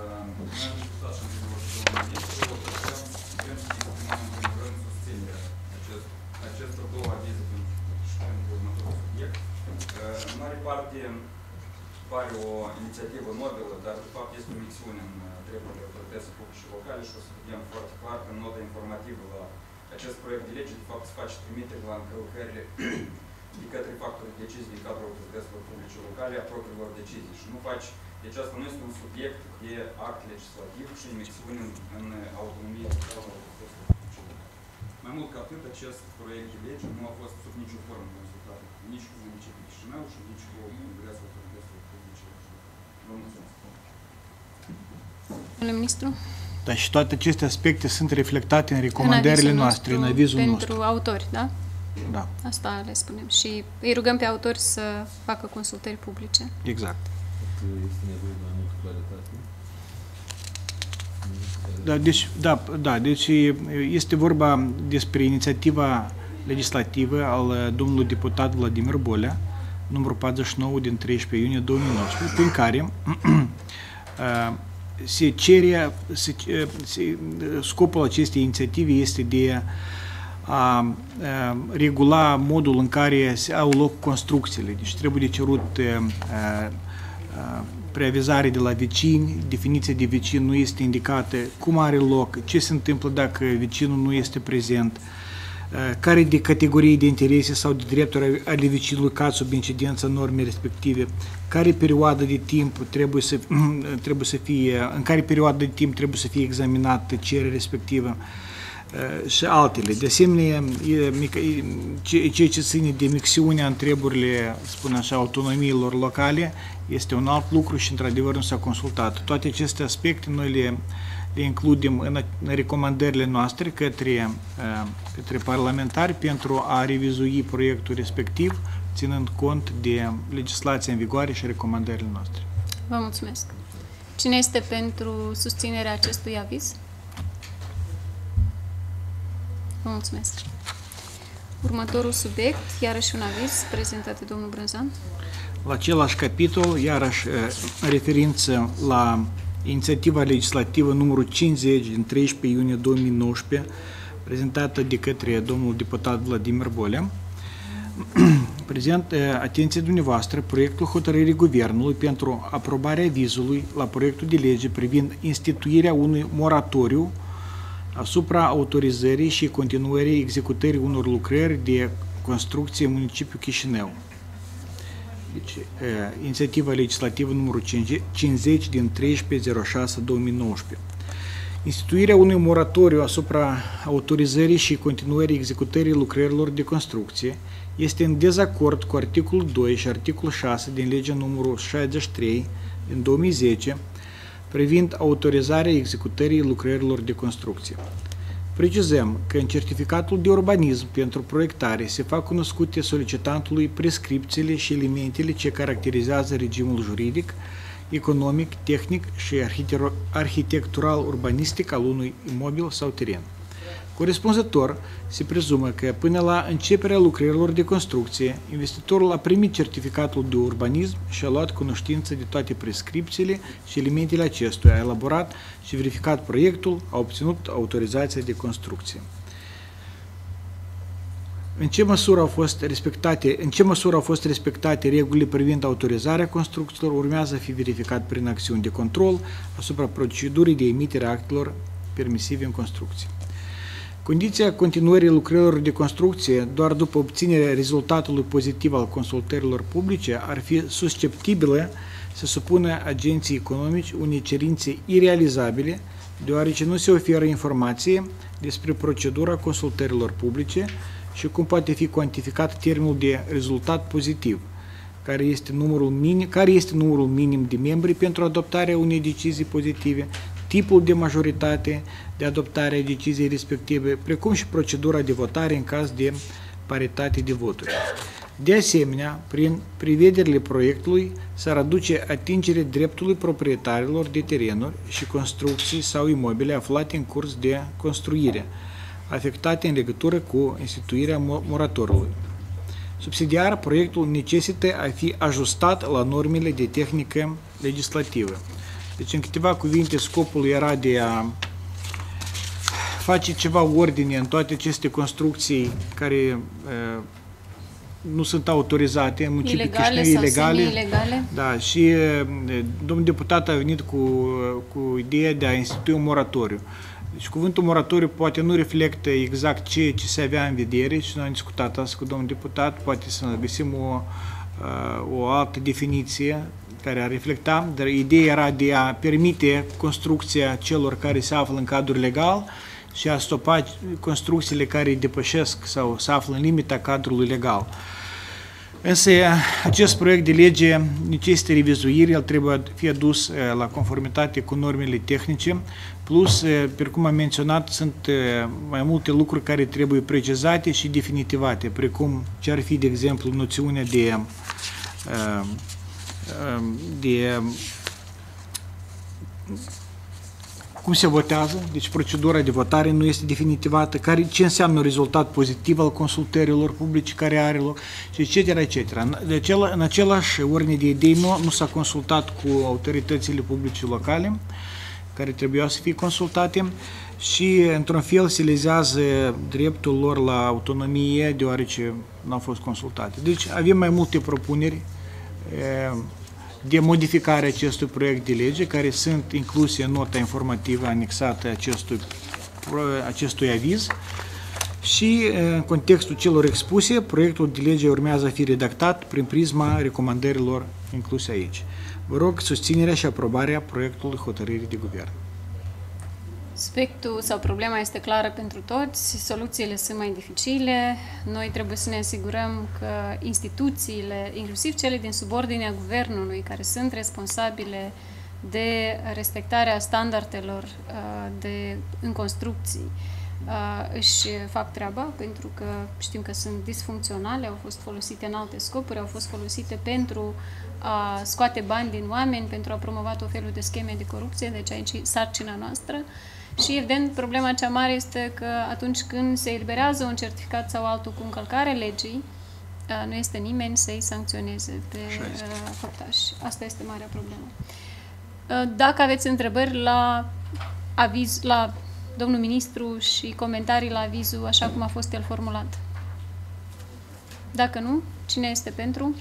Acestor două avize pentru următorul subiect. În mare parte pare o inițiativă nobilă, dar de fapt este o misiune în drepturile autorității publice locale și o să vedem foarte clar că în nota informativă la acest proiect de lege, de fapt, se face trimitere la încălcările de către factorii decizii din cadrul autorităților publice locale a propriilor decizii și nu faci. Deci asta nu este un subiect de act legislativ, ci misiune în autonomie totală a autorităților publice locale. Mai mult ca atât, acest proiect de lege nu a fost sub nicio formă consultat nici cu municipiul Chișinău și nici cu Congresul Autorităților Publice. Vă mulțumesc. Domnule ministru? Da, și toate aceste aspecte sunt reflectate în recomandările noastre, în avizul nostru. Pentru autori, da? Da. Asta le spunem. Și îi rugăm pe autori să facă consultări publice. Exact. Este nevoie de mai multă claritate. Deci este vorba despre inițiativa legislativă al domnului deputat Vladimir Bolea, numărul 49 din 13 iunie 2019, prin care se cere, scopul acestei inițiative este de a regula modul în care au loc construcțiile. Deci trebuie de cerut preavizare de la vecini, definiția de vecin nu este indicată, cum are loc, ce se întâmplă dacă vecinul nu este prezent, care de categorii de interese sau de drepturi ale vecinului cad sub incidența normei respective, care perioadă de timp trebuie să fie, în care perioadă de timp trebuie să fie examinată cererea respectivă și altele. De asemenea, ceea ce ține de mixiunea în treburile, spun așa, autonomiilor locale, este un alt lucru și, într-adevăr, nu s-a consultat. Toate aceste aspecte noi le includem în recomandările noastre către parlamentari pentru a revizui proiectul respectiv, ținând cont de legislația în vigoare și recomandările noastre. Vă mulțumesc. Cine este pentru susținerea acestui aviz? Vă mulțumesc. Următorul subiect, iarăși un aviz prezentat de domnul Brânzan. La același capitol, iarăși referință la inițiativa legislativă numărul 50 din 13 iunie 2019, prezentată de către domnul deputat Vladimir Bolea. Prezent atenție dumneavoastră proiectul hotărârii Guvernului pentru aprobarea avizului la proiectul de lege privind instituirea unui moratoriu asupra autorizării și continuării executării unor lucrări de construcție în municipiul Chișinău. Deci, inițiativa legislativă numărul 50 din 13/06/2019. Instituirea unui moratoriu asupra autorizării și continuării executării lucrărilor de construcție este în dezacord cu articolul 2 și articolul 6 din legea numărul 63 din 2010, privind autorizarea executării lucrărilor de construcție. Precizăm că în certificatul de urbanism pentru proiectare se fac cunoscute solicitantului prescripțiile și elementele ce caracterizează regimul juridic, economic, tehnic și arhitectural urbanistic al unui imobil sau teren. Corespunzător, se prezumă că până la începerea lucrărilor de construcție, investitorul a primit certificatul de urbanism și a luat cunoștință de toate prescripțiile și elementele acestuia, a elaborat și verificat proiectul, a obținut autorizația de construcție. În ce măsură au fost respectate regulile privind autorizarea construcțiilor, urmează a fi verificat prin acțiuni de control asupra procedurii de emitere a actelor permisive în construcție. Condiția continuării lucrărilor de construcție doar după obținerea rezultatului pozitiv al consultărilor publice ar fi susceptibilă să supună agenții economici unei cerințe irealizabile, deoarece nu se oferă informație despre procedura consultărilor publice și cum poate fi cuantificat termenul de rezultat pozitiv, care este numărul minim de membri pentru adoptarea unei decizii pozitive, tipul de majoritate de adoptare a deciziei respective, precum și procedura de votare în caz de paritate de voturi. De asemenea, prin prevederile proiectului s-ar aduce atingere dreptului proprietarilor de terenuri și construcții sau imobile aflate în curs de construire, afectate în legătură cu instituirea moratoriului. Subsidiar, proiectul necesită a fi ajustat la normele de tehnică legislativă. Deci, în câteva cuvinte, scopul era de a face ceva ordine în toate aceste construcții care nu sunt autorizate, în municipii Chișinău, ilegale. Da, și domnul deputat a venit cu ideea de a institui un moratoriu. Deci cuvântul moratoriu poate nu reflectă exact ce se avea în vedere și noi am discutat asta cu domnul deputat, poate să găsim o altă definiție care a reflecta, dar ideea era de a permite construcția celor care se află în cadrul legal și a stopa construcțiile care depășesc sau se află în limita cadrului legal. Însă acest proiect de lege necesită revizuiri, el trebuie fi adus la conformitate cu normele tehnice, plus, precum am menționat, sunt mai multe lucruri care trebuie precizate și definitivate, precum ce ar fi, de exemplu, noțiunea de cum se votează, deci procedura de votare nu este definitivată, ce înseamnă un rezultat pozitiv al consultărilor publice care are loc, și etc. etc. În același ordine de idei nu s-a consultat cu autoritățile publice locale, care trebuiau să fie consultate, și într-un fel se lezează dreptul lor la autonomie, deoarece nu au fost consultate. Deci avem mai multe propuneri de modificare a acestui proiect de lege, care sunt incluse în nota informativă anexată acestui aviz, și în contextul celor expuse, proiectul de lege urmează a fi redactat prin prisma recomandărilor incluse aici. Vă rog susținerea și aprobarea proiectului hotărârii de guvern. Subiectul sau problema este clară pentru toți, soluțiile sunt mai dificile, noi trebuie să ne asigurăm că instituțiile, inclusiv cele din subordinea guvernului, care sunt responsabile de respectarea standardelor în construcții, își fac treaba, pentru că știm că sunt disfuncționale, au fost folosite în alte scopuri, au fost folosite pentru a scoate bani din oameni, pentru a promova tot felul de scheme de corupție, deci aici e sarcina noastră. Și, evident, problema cea mare este că atunci când se eliberează un certificat sau altul cu încălcare legii, nu este nimeni să-i sancționeze pe făptași. Asta este marea problemă. Dacă aveți întrebări la domnul ministru și comentarii la avizul așa cum a fost el formulat. Dacă nu, cine este pentru?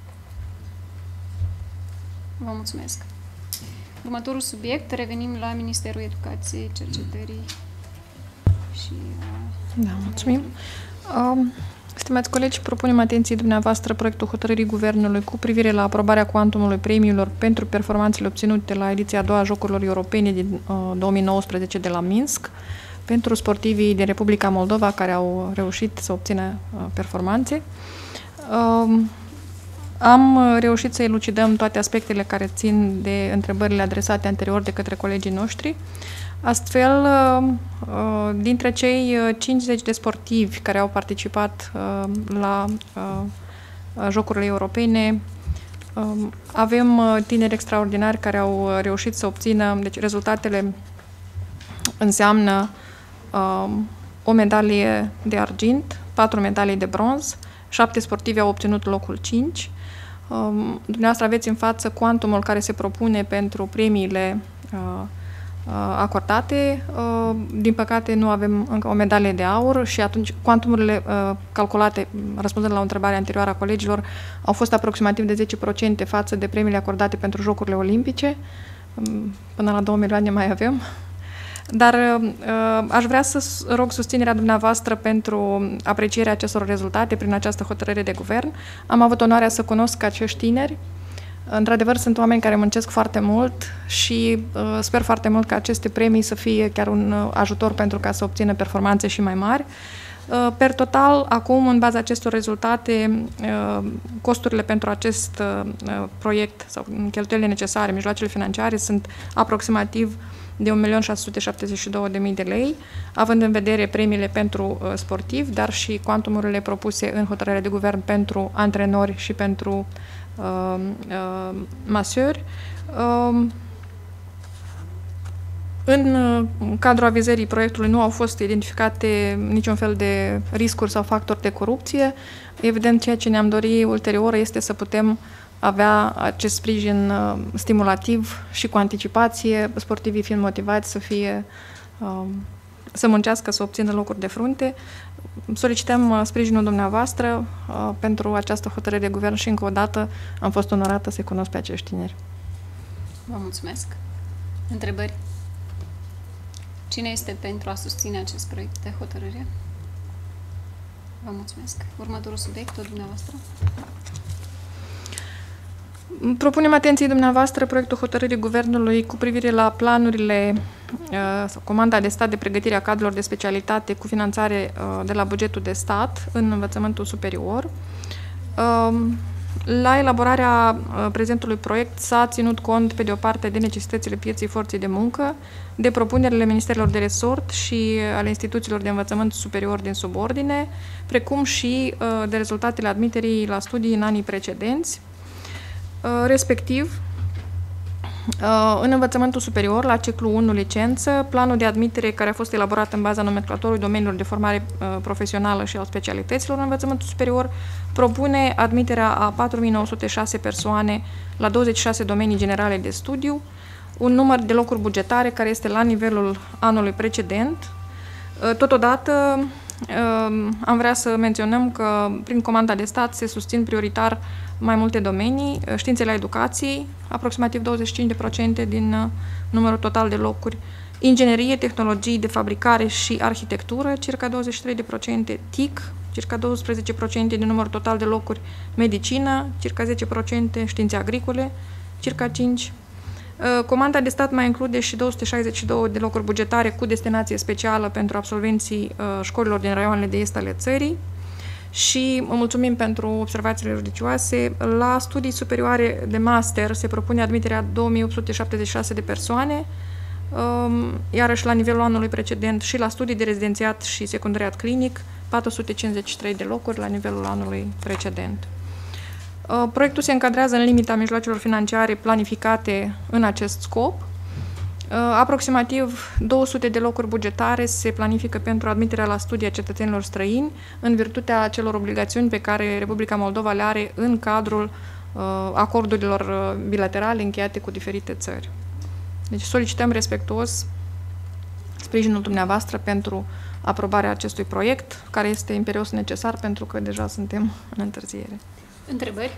Vă mulțumesc. Următorul subiect, revenim la Ministerul Educației, Cercetării și... Da, mulțumim. Stimați colegi, propunem atenției dumneavoastră proiectul hotărârii Guvernului cu privire la aprobarea cuantumului premiilor pentru performanțele obținute la ediția a doua a Jocurilor Europene din 2019 de la Minsk pentru sportivii din Republica Moldova care au reușit să obțină performanțe. Am reușit să elucidăm toate aspectele care țin de întrebările adresate anterior de către colegii noștri. Astfel, dintre cei 50 de sportivi care au participat la Jocurile Europene, avem tineri extraordinari care au reușit să obțină, deci rezultatele înseamnă o medalie de argint, 4 medalii de bronz, 7 sportivi au obținut locul 5. Dumneavoastră aveți în față cuantumul care se propune pentru premiile acordate. Din păcate nu avem încă o medalie de aur și atunci cuantumurile calculate, răspunzând la o întrebare anterioară a colegilor, au fost aproximativ de 10% față de premiile acordate pentru Jocurile Olimpice. Până la 2 milioane mai avem. Dar aș vrea să rog susținerea dumneavoastră pentru aprecierea acestor rezultate prin această hotărâre de guvern. Am avut onoarea să cunosc acești tineri. Într-adevăr, sunt oameni care muncesc foarte mult și sper foarte mult ca aceste premii să fie chiar un ajutor pentru ca să obțină performanțe și mai mari. Per total, acum, în baza acestor rezultate, costurile pentru acest proiect sau cheltuielile necesare, mijloacele financiare, sunt aproximativ de 1.672.000 de lei, având în vedere premiile pentru sportivi, dar și cuantumurile propuse în hotărârea de guvern pentru antrenori și pentru masări. În cadrul avizării proiectului nu au fost identificate niciun fel de riscuri sau factori de corupție. Evident, ceea ce ne-am dorit ulterior este să putem avea acest sprijin stimulativ și cu anticipație, sportivii fiind motivați să muncească, să obțină locuri de frunte. Solicităm sprijinul dumneavoastră pentru această hotărâre de guvern și încă o dată am fost onorată să-i cunosc pe acești tineri. Vă mulțumesc. Întrebări? Cine este pentru a susține acest proiect de hotărâre? Vă mulțumesc. Următorul subiect, tot dumneavoastră. Propunem atenției dumneavoastră proiectul hotărârii Guvernului cu privire la planurile sau comanda de stat de pregătire a cadrelor de specialitate cu finanțare de la bugetul de stat în învățământul superior. La elaborarea prezentului proiect s-a ținut cont, pe de o parte, de necesitățile pieței forței de muncă, de propunerile ministerilor de resort și ale instituțiilor de învățământ superior din subordine, precum și de rezultatele admiterii la studii în anii precedenți. Respectiv, în învățământul superior, la ciclu 1 licență, planul de admitere care a fost elaborat în baza nomenclatorului domeniilor de formare profesională și al specialităților în învățământul superior propune admiterea a 4.906 persoane la 26 domenii generale de studiu, un număr de locuri bugetare care este la nivelul anului precedent. Totodată, am vrea să menționăm că prin comanda de stat se susțin prioritar mai multe domenii, științele educației, aproximativ 25% din numărul total de locuri, inginerie, tehnologii de fabricare și arhitectură, circa 23%, TIC, circa 12% din numărul total de locuri, medicină, circa 10%, științe agricole, circa 5%. Comanda de stat mai include și 262 de locuri bugetare cu destinație specială pentru absolvenții școlilor din raioanele de est ale țării și mulțumim pentru observațiile judicioase. La studii superioare de master se propune admiterea 2876 de persoane, iarăși la nivelul anului precedent, și la studii de rezidențiat și secundariat clinic 453 de locuri la nivelul anului precedent. Proiectul se încadrează în limita mijloacelor financiare planificate în acest scop. Aproximativ 200 de locuri bugetare se planifică pentru admiterea la studii a cetățenilor străini în virtutea celor obligațiuni pe care Republica Moldova le are în cadrul acordurilor bilaterale încheiate cu diferite țări. Deci solicităm respectuos sprijinul dumneavoastră pentru aprobarea acestui proiect, care este imperios necesar pentru că deja suntem în întârziere. Întrebări?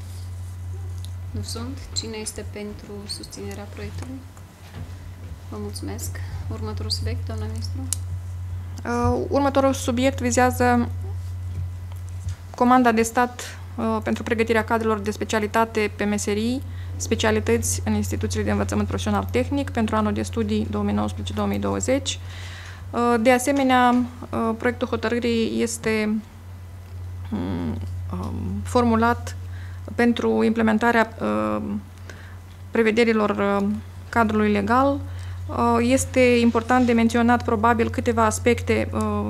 Nu sunt. Cine este pentru susținerea proiectului? Vă mulțumesc. Următorul subiect, doamna ministru? Următorul subiect vizează comanda de stat pentru pregătirea cadrelor de specialitate pe meserii, specialități în instituțiile de învățământ profesional tehnic pentru anul de studii 2019-2020. De asemenea, proiectul hotărârii este formulat pentru implementarea prevederilor cadrului legal. Este important de menționat probabil câteva aspecte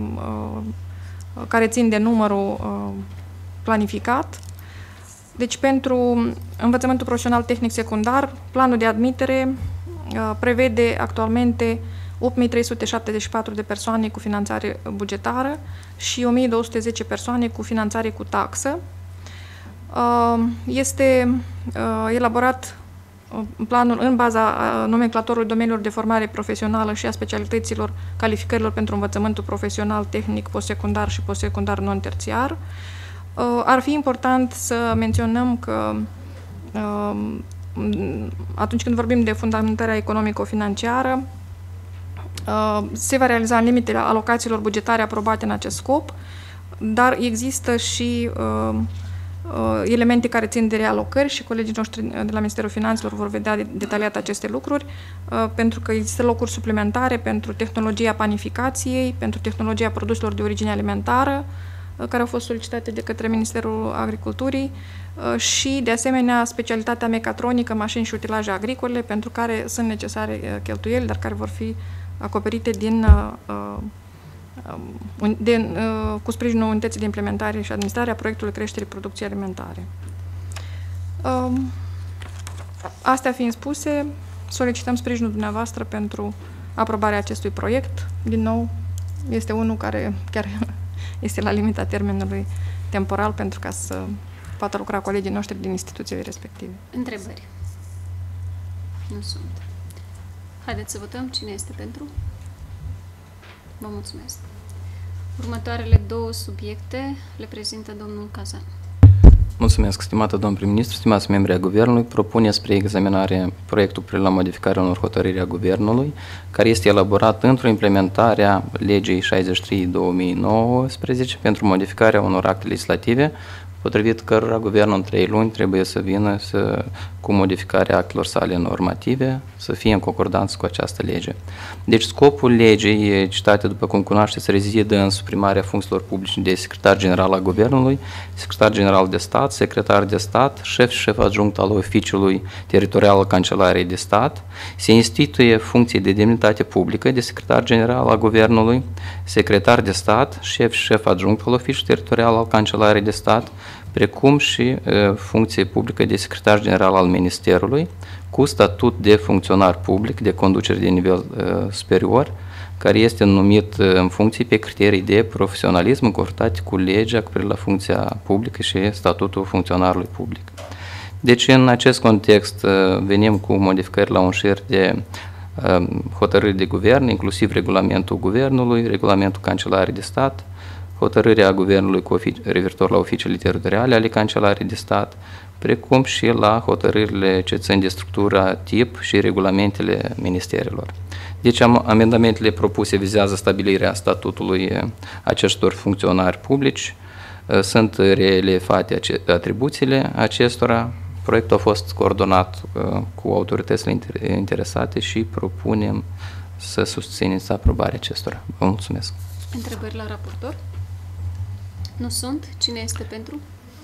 care țin de numărul planificat. Deci pentru învățământul profesional tehnic secundar, planul de admitere prevede actualmente 8.374 de persoane cu finanțare bugetară și 1.210 persoane cu finanțare cu taxă. Este elaborat planul în baza nomenclatorului domeniilor de formare profesională și a specialităților calificărilor pentru învățământul profesional, tehnic, postsecundar și postsecundar non-terțiar. Ar fi important să menționăm că atunci când vorbim de fundamentarea economico-financiară, se va realiza în limitele alocațiilor bugetare aprobate în acest scop, dar există și elemente care țin de realocări și colegii noștri de la Ministerul Finanțelor vor vedea detaliat aceste lucruri, pentru că există locuri suplimentare pentru tehnologia panificației, pentru tehnologia produselor de origine alimentară, care au fost solicitate de către Ministerul Agriculturii și, de asemenea, specialitatea mecatronică, mașini și utilaje agricole, pentru care sunt necesare cheltuieli, dar care vor fi acoperite cu sprijinul Unității de Implementare și Administrare a Proiectului Creșterii Producției Alimentare. Astea fiind spuse, solicităm sprijinul dumneavoastră pentru aprobarea acestui proiect. Din nou, este unul care chiar este la limita termenului temporal pentru ca să poată lucra colegii noștri din instituțiile respective. Întrebări? Nu sunt. Haideți să votăm. Cine este pentru? Vă mulțumesc. Următoarele două subiecte le prezintă domnul Cazan. Mulțumesc, stimată domn prim-ministru, stimați membri ai Guvernului. Propune spre examinare proiectul la modificarea unor hotărâri a Guvernului, care este elaborat într-o implementare a legii 63/2019 pentru modificarea unor acte legislative, potrivit cărora Guvernul în 3 luni trebuie să vină cu modificarea actelor sale normative, să fie în concordanță cu această lege. Deci scopul legii citate, după cum cunoașteți, rezidă în suprimarea funcțiilor publice de secretar general al Guvernului, secretar general de stat, secretar de stat, șef și șef adjunct al oficiului teritorial al Cancelariei de stat, se instituie funcții de demnitate publică de secretar general al Guvernului, secretar de stat, șef și șef adjunct al oficiului teritorial al Cancelariei de stat, precum și funcție publică de secretar general al Ministerului, cu statut de funcționar public de conducere de nivel superior, care este numit în funcție pe criterii de profesionalism încorporate cu legea cu privire la funcția publică și statutul funcționarului public. Deci, în acest context, venim cu modificări la un șir de hotărâri de guvern, inclusiv regulamentul Guvernului, regulamentul Cancelariei de stat, hotărârea Guvernului referitor la oficiile teritoriale ale Cancelariei de stat, precum și la hotărârile ce țin de structura tip și regulamentele ministerilor. Deci amendamentele propuse vizează stabilirea statutului acestor funcționari publici, sunt relevate atribuțiile acestora. Proiectul a fost coordonat cu autoritățile interesate și propunem să susțineți aprobarea acestora. Vă mulțumesc. Întrebări la raportor? Nu sunt. Cine este pentru?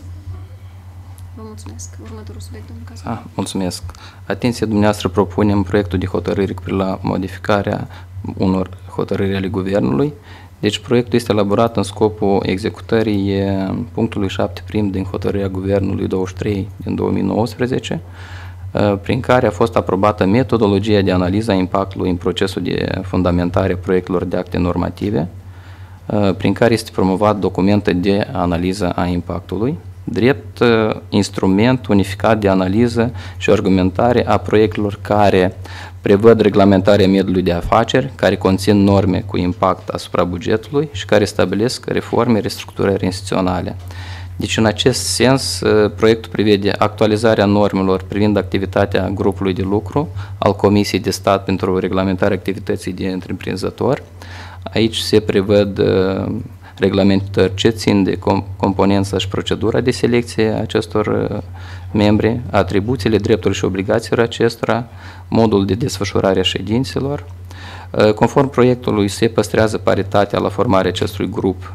Vă mulțumesc. Următorul subiect, domnul Cazan. Mulțumesc. Atenție, dumneavoastră, propunem proiectul de hotărâri cu privire la modificarea unor hotărâri ale Guvernului. Deci proiectul este elaborat în scopul executării punctului 7 prim din hotărârea Guvernului 23 din 2019, prin care a fost aprobată metodologia de analiză a impactului în procesul de fundamentare a proiectelor de acte normative, prin care este promovat documente de analiză a impactului, drept instrument unificat de analiză și argumentare a proiectelor care prevăd reglementarea mediului de afaceri, care conțin norme cu impact asupra bugetului și care stabilesc reforme, restructurări instituționale. Deci, în acest sens, proiectul prevede actualizarea normelor privind activitatea grupului de lucru al Comisiei de Stat pentru reglementarea activității de întreprinzător. Aici se prevăd reglementări ce țin de componența și procedura de selecție a acestor membri, atribuțiile, drepturile și obligațiile acestora, modul de desfășurare a ședințelor. Conform proiectului, se păstrează paritatea la formarea acestui grup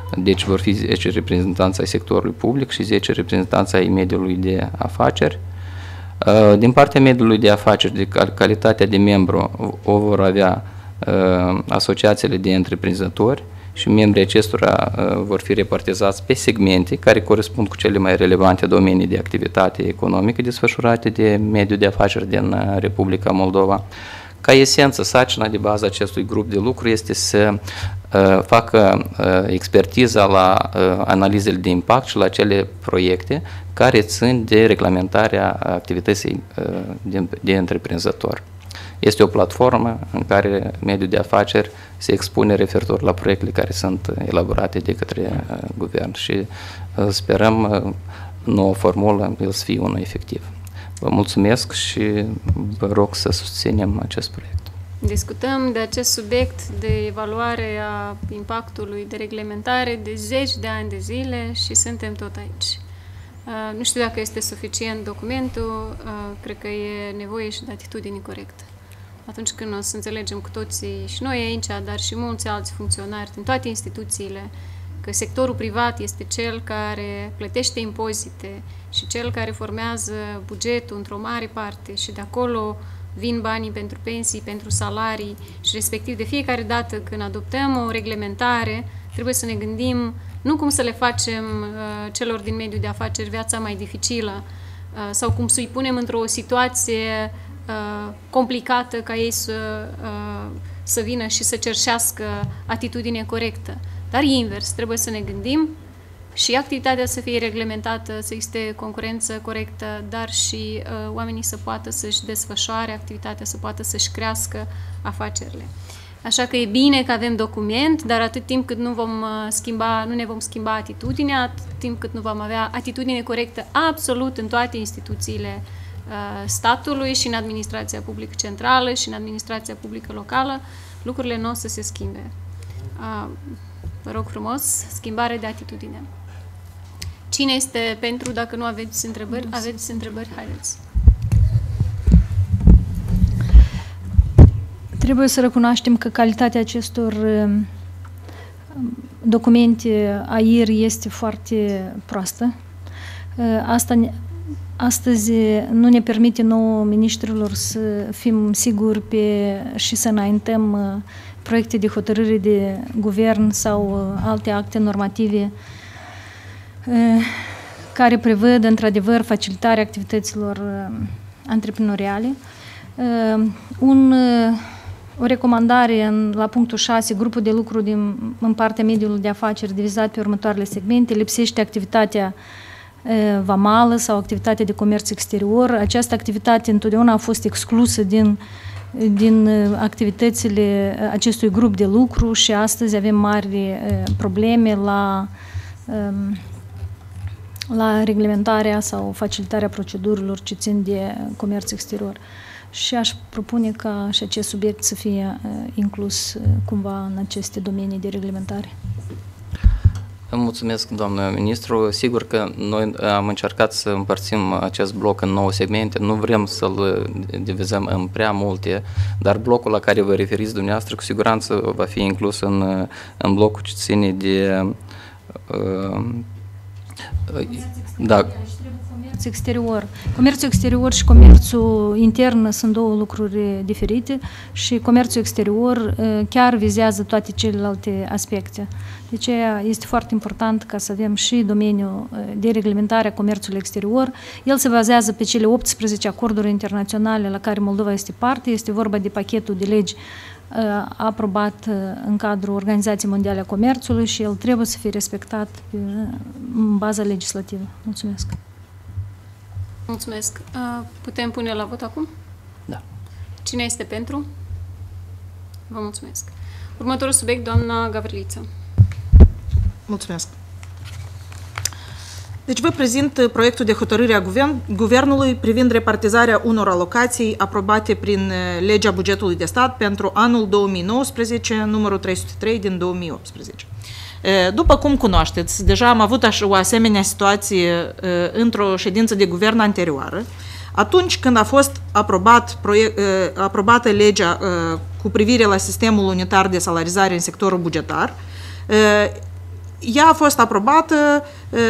deci vor fi 10 reprezentanți ai sectorului public și 10 reprezentanți ai mediului de afaceri. Din partea mediului de afaceri, de calitatea de membru, o vor avea asociațiile de întreprinzători și membrii acestora vor fi repartizați pe segmente care corespund cu cele mai relevante domenii de activitate economică desfășurate de mediul de afaceri din Republica Moldova. Ca esență, sarcina de bază acestui grup de lucru este să facă expertiza la analizele de impact și la cele proiecte care țin de reglementarea activității de întreprinzător. Este o platformă în care mediul de afaceri se expune referitor la proiectele care sunt elaborate de către guvern și sperăm noua formulă să fie unul efectiv. Vă mulțumesc și vă rog să susținem acest proiect. Discutăm de acest subiect de evaluare a impactului de reglementare de zeci de ani de zile și suntem tot aici. Nu știu dacă este suficient documentul, cred că e nevoie și de atitudine corectă. Atunci când o să înțelegem cu toții, și noi aici, dar și mulți alți funcționari din toate instituțiile, că sectorul privat este cel care plătește impozite și cel care formează bugetul într-o mare parte și de acolo vin banii pentru pensii, pentru salarii și respectiv de fiecare dată când adoptăm o reglementare, trebuie să ne gândim nu cum să le facem celor din mediul de afaceri viața mai dificilă sau cum să-i punem într-o situație complicată ca ei să vină și să cerșească atitudine corectă. Dar invers, trebuie să ne gândim și activitatea să fie reglementată, să existe concurență corectă, dar și oamenii să poată să-și desfășoare activitatea, să poată să-și crească afacerile. Așa că e bine că avem document, dar atât timp cât nu ne vom schimba atitudinea, atât timp cât nu vom avea atitudine corectă absolut în toate instituțiile statului și în administrația publică centrală și în administrația publică locală, lucrurile nu o să se schimbe. Vă rog frumos, schimbare de atitudine. Cine este pentru? Dacă nu aveți întrebări, aveți întrebări, haideți. Trebuie să recunoaștem că calitatea acestor documente AIR este foarte proastă. Astăzi nu ne permite nouă ministrilor să fim siguri și să înaintăm proiecte de hotărâre de guvern sau alte acte normative care prevăd într-adevăr facilitarea activităților antreprenoriale. O recomandare la punctul 6, grupul de lucru în partea mediului de afaceri divizat pe următoarele segmente, lipsește activitatea vamală sau activitatea de comerț exterior. Această activitate întotdeauna a fost exclusă din activitățile acestui grup de lucru și astăzi avem mari probleme la reglementarea sau facilitarea procedurilor ce țin de comerț exterior. Și aș propune ca și acest subiect să fie inclus cumva în aceste domenii de reglementare. Mulțumesc, doamnă ministru. Sigur că noi am încercat să împărțim acest bloc în 9 segmente. Nu vrem să-l divizăm în prea multe, dar blocul la care vă referiți dumneavoastră cu siguranță va fi inclus în blocul ce ține de comerț exterior. Comerțul exterior și comerțul intern sunt două lucruri diferite și comerțul exterior chiar vizează toate celelalte aspecte. De aceea este foarte important ca să avem și domeniul de reglementare a comerțului exterior. El se bazează pe cele 18 acorduri internaționale la care Moldova este parte. Este vorba de pachetul de legi aprobat în cadrul Organizației Mondiale a Comerțului și el trebuie să fie respectat în baza legislativă. Mulțumesc! Mulțumesc! Putem pune la vot acum? Da. Cine este pentru? Vă mulțumesc! Următorul subiect, doamna Gavriliță. Mulțumesc! Deci vă prezint proiectul de hotărâre a Guvernului privind repartizarea unor alocații aprobate prin legea bugetului de stat pentru anul 2019, numărul 303 din 2018. După cum cunoașteți, deja am avut o asemenea situație într-o ședință de guvern anterioară, atunci când a fost aprobată legea cu privire la sistemul unitar de salarizare în sectorul bugetar. ea a fost aprobată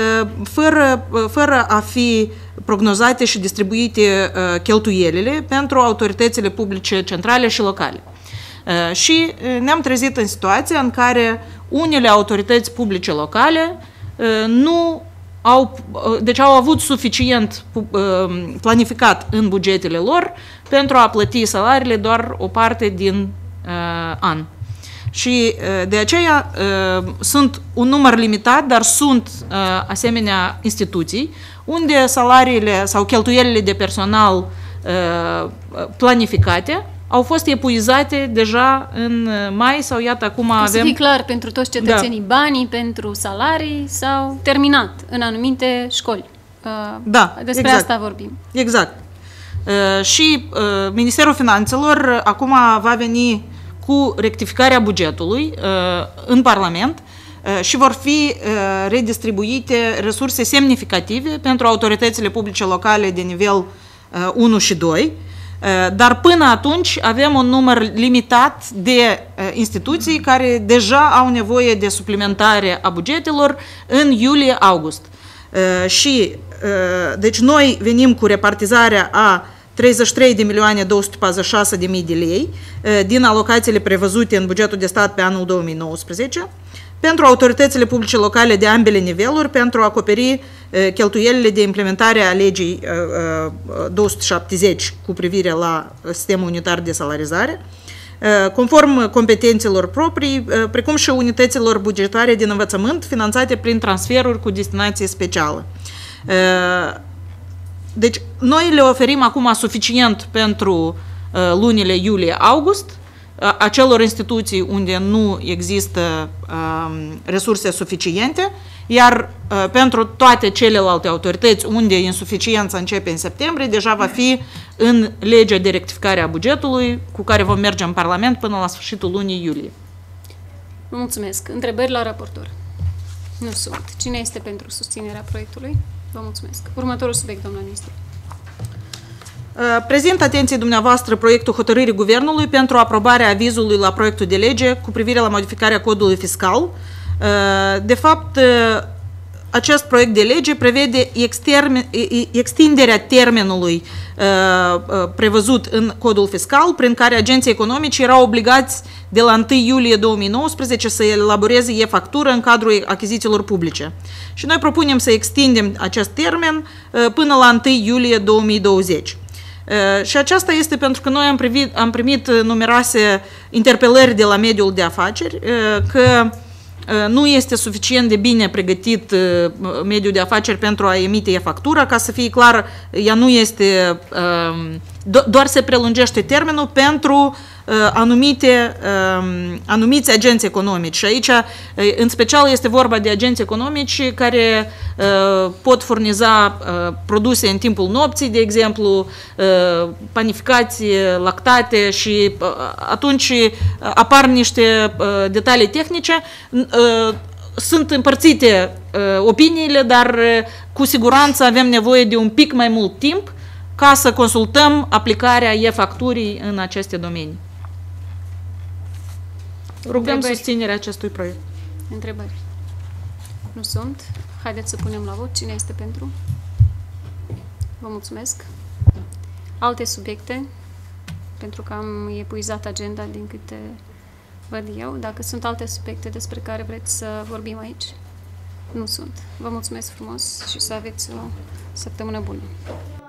fără a fi prognozate și distribuite cheltuielile pentru autoritățile publice centrale și locale. Și ne-am trezit în situația în care unele autorități publice locale au avut suficient planificat în bugetele lor pentru a plăti salariile doar o parte din an. Și de aceea sunt un număr limitat, dar sunt asemenea instituții unde salariile sau cheltuielile de personal planificate au fost epuizate deja în mai sau iată acum avem... Să fie clar pentru toți cetățenii, banii pentru salarii s-au terminat în anumite școli. Despre asta vorbim. Exact. Și Ministerul Finanțelor acum va veni cu rectificarea bugetului în Parlament și vor fi redistribuite resurse semnificative pentru autoritățile publice locale de nivel 1 și 2, dar până atunci avem un număr limitat de instituții care deja au nevoie de suplimentare a bugetelor în iulie-august. Și deci noi venim cu repartizarea a 33.246.000 de lei din alocațiile prevăzute în bugetul de stat pe anul 2019 pentru autoritățile publice locale de ambele niveluri pentru a acoperi cheltuielile de implementare a legii 270 cu privire la sistemul unitar de salarizare, conform competențelor proprii, precum și unităților bugetare din învățământ finanțate prin transferuri cu destinație specială. Deci, noi le oferim acum suficient pentru lunile iulie-august, acelor instituții unde nu există resurse suficiente, iar pentru toate celelalte autorități unde insuficiența începe în septembrie, deja va fi în legea de rectificare a bugetului cu care vom merge în Parlament până la sfârșitul lunii iulie. Vă mulțumesc. Întrebări la raportor? Nu sunt. Cine este pentru susținerea proiectului? Vă mulțumesc. Următorul subiect, domnul ministru. Prezint atenției dumneavoastră proiectul hotărârii Guvernului pentru aprobarea avizului la proiectul de lege cu privire la modificarea codului fiscal. De fapt, acest proiect de lege prevede extinderea termenului prevăzut în codul fiscal, prin care agenții economici erau obligați de la 1 iulie 2019 să elaboreze e-factură în cadrul achizițiilor publice. Și noi propunem să extindem acest termen până la 1 iulie 2020. Și aceasta este pentru că noi am primit numeroase interpelări de la mediul de afaceri că nu este suficient de bine pregătit mediul de afaceri pentru a emite e-factura, ca să fie clar, ea nu este, doar se prelungește termenul pentru anumiți agenți economici. Și aici, în special, este vorba de agenți economici care pot furniza produse în timpul nopții, de exemplu, panificați, lactate și atunci apar niște detalii tehnice. Sunt împărțite opiniile, dar cu siguranță avem nevoie de un pic mai mult timp ca să consultăm aplicarea e-facturii în aceste domenii. Rugăm susținerea acestui proiect. Întrebări? Nu sunt. Haideți să punem la vot. Cine este pentru? Vă mulțumesc. Alte subiecte? Pentru că am epuizat agenda din câte văd eu. Dacă sunt alte subiecte despre care vreți să vorbim aici? Nu sunt. Vă mulțumesc frumos și să aveți o săptămână bună.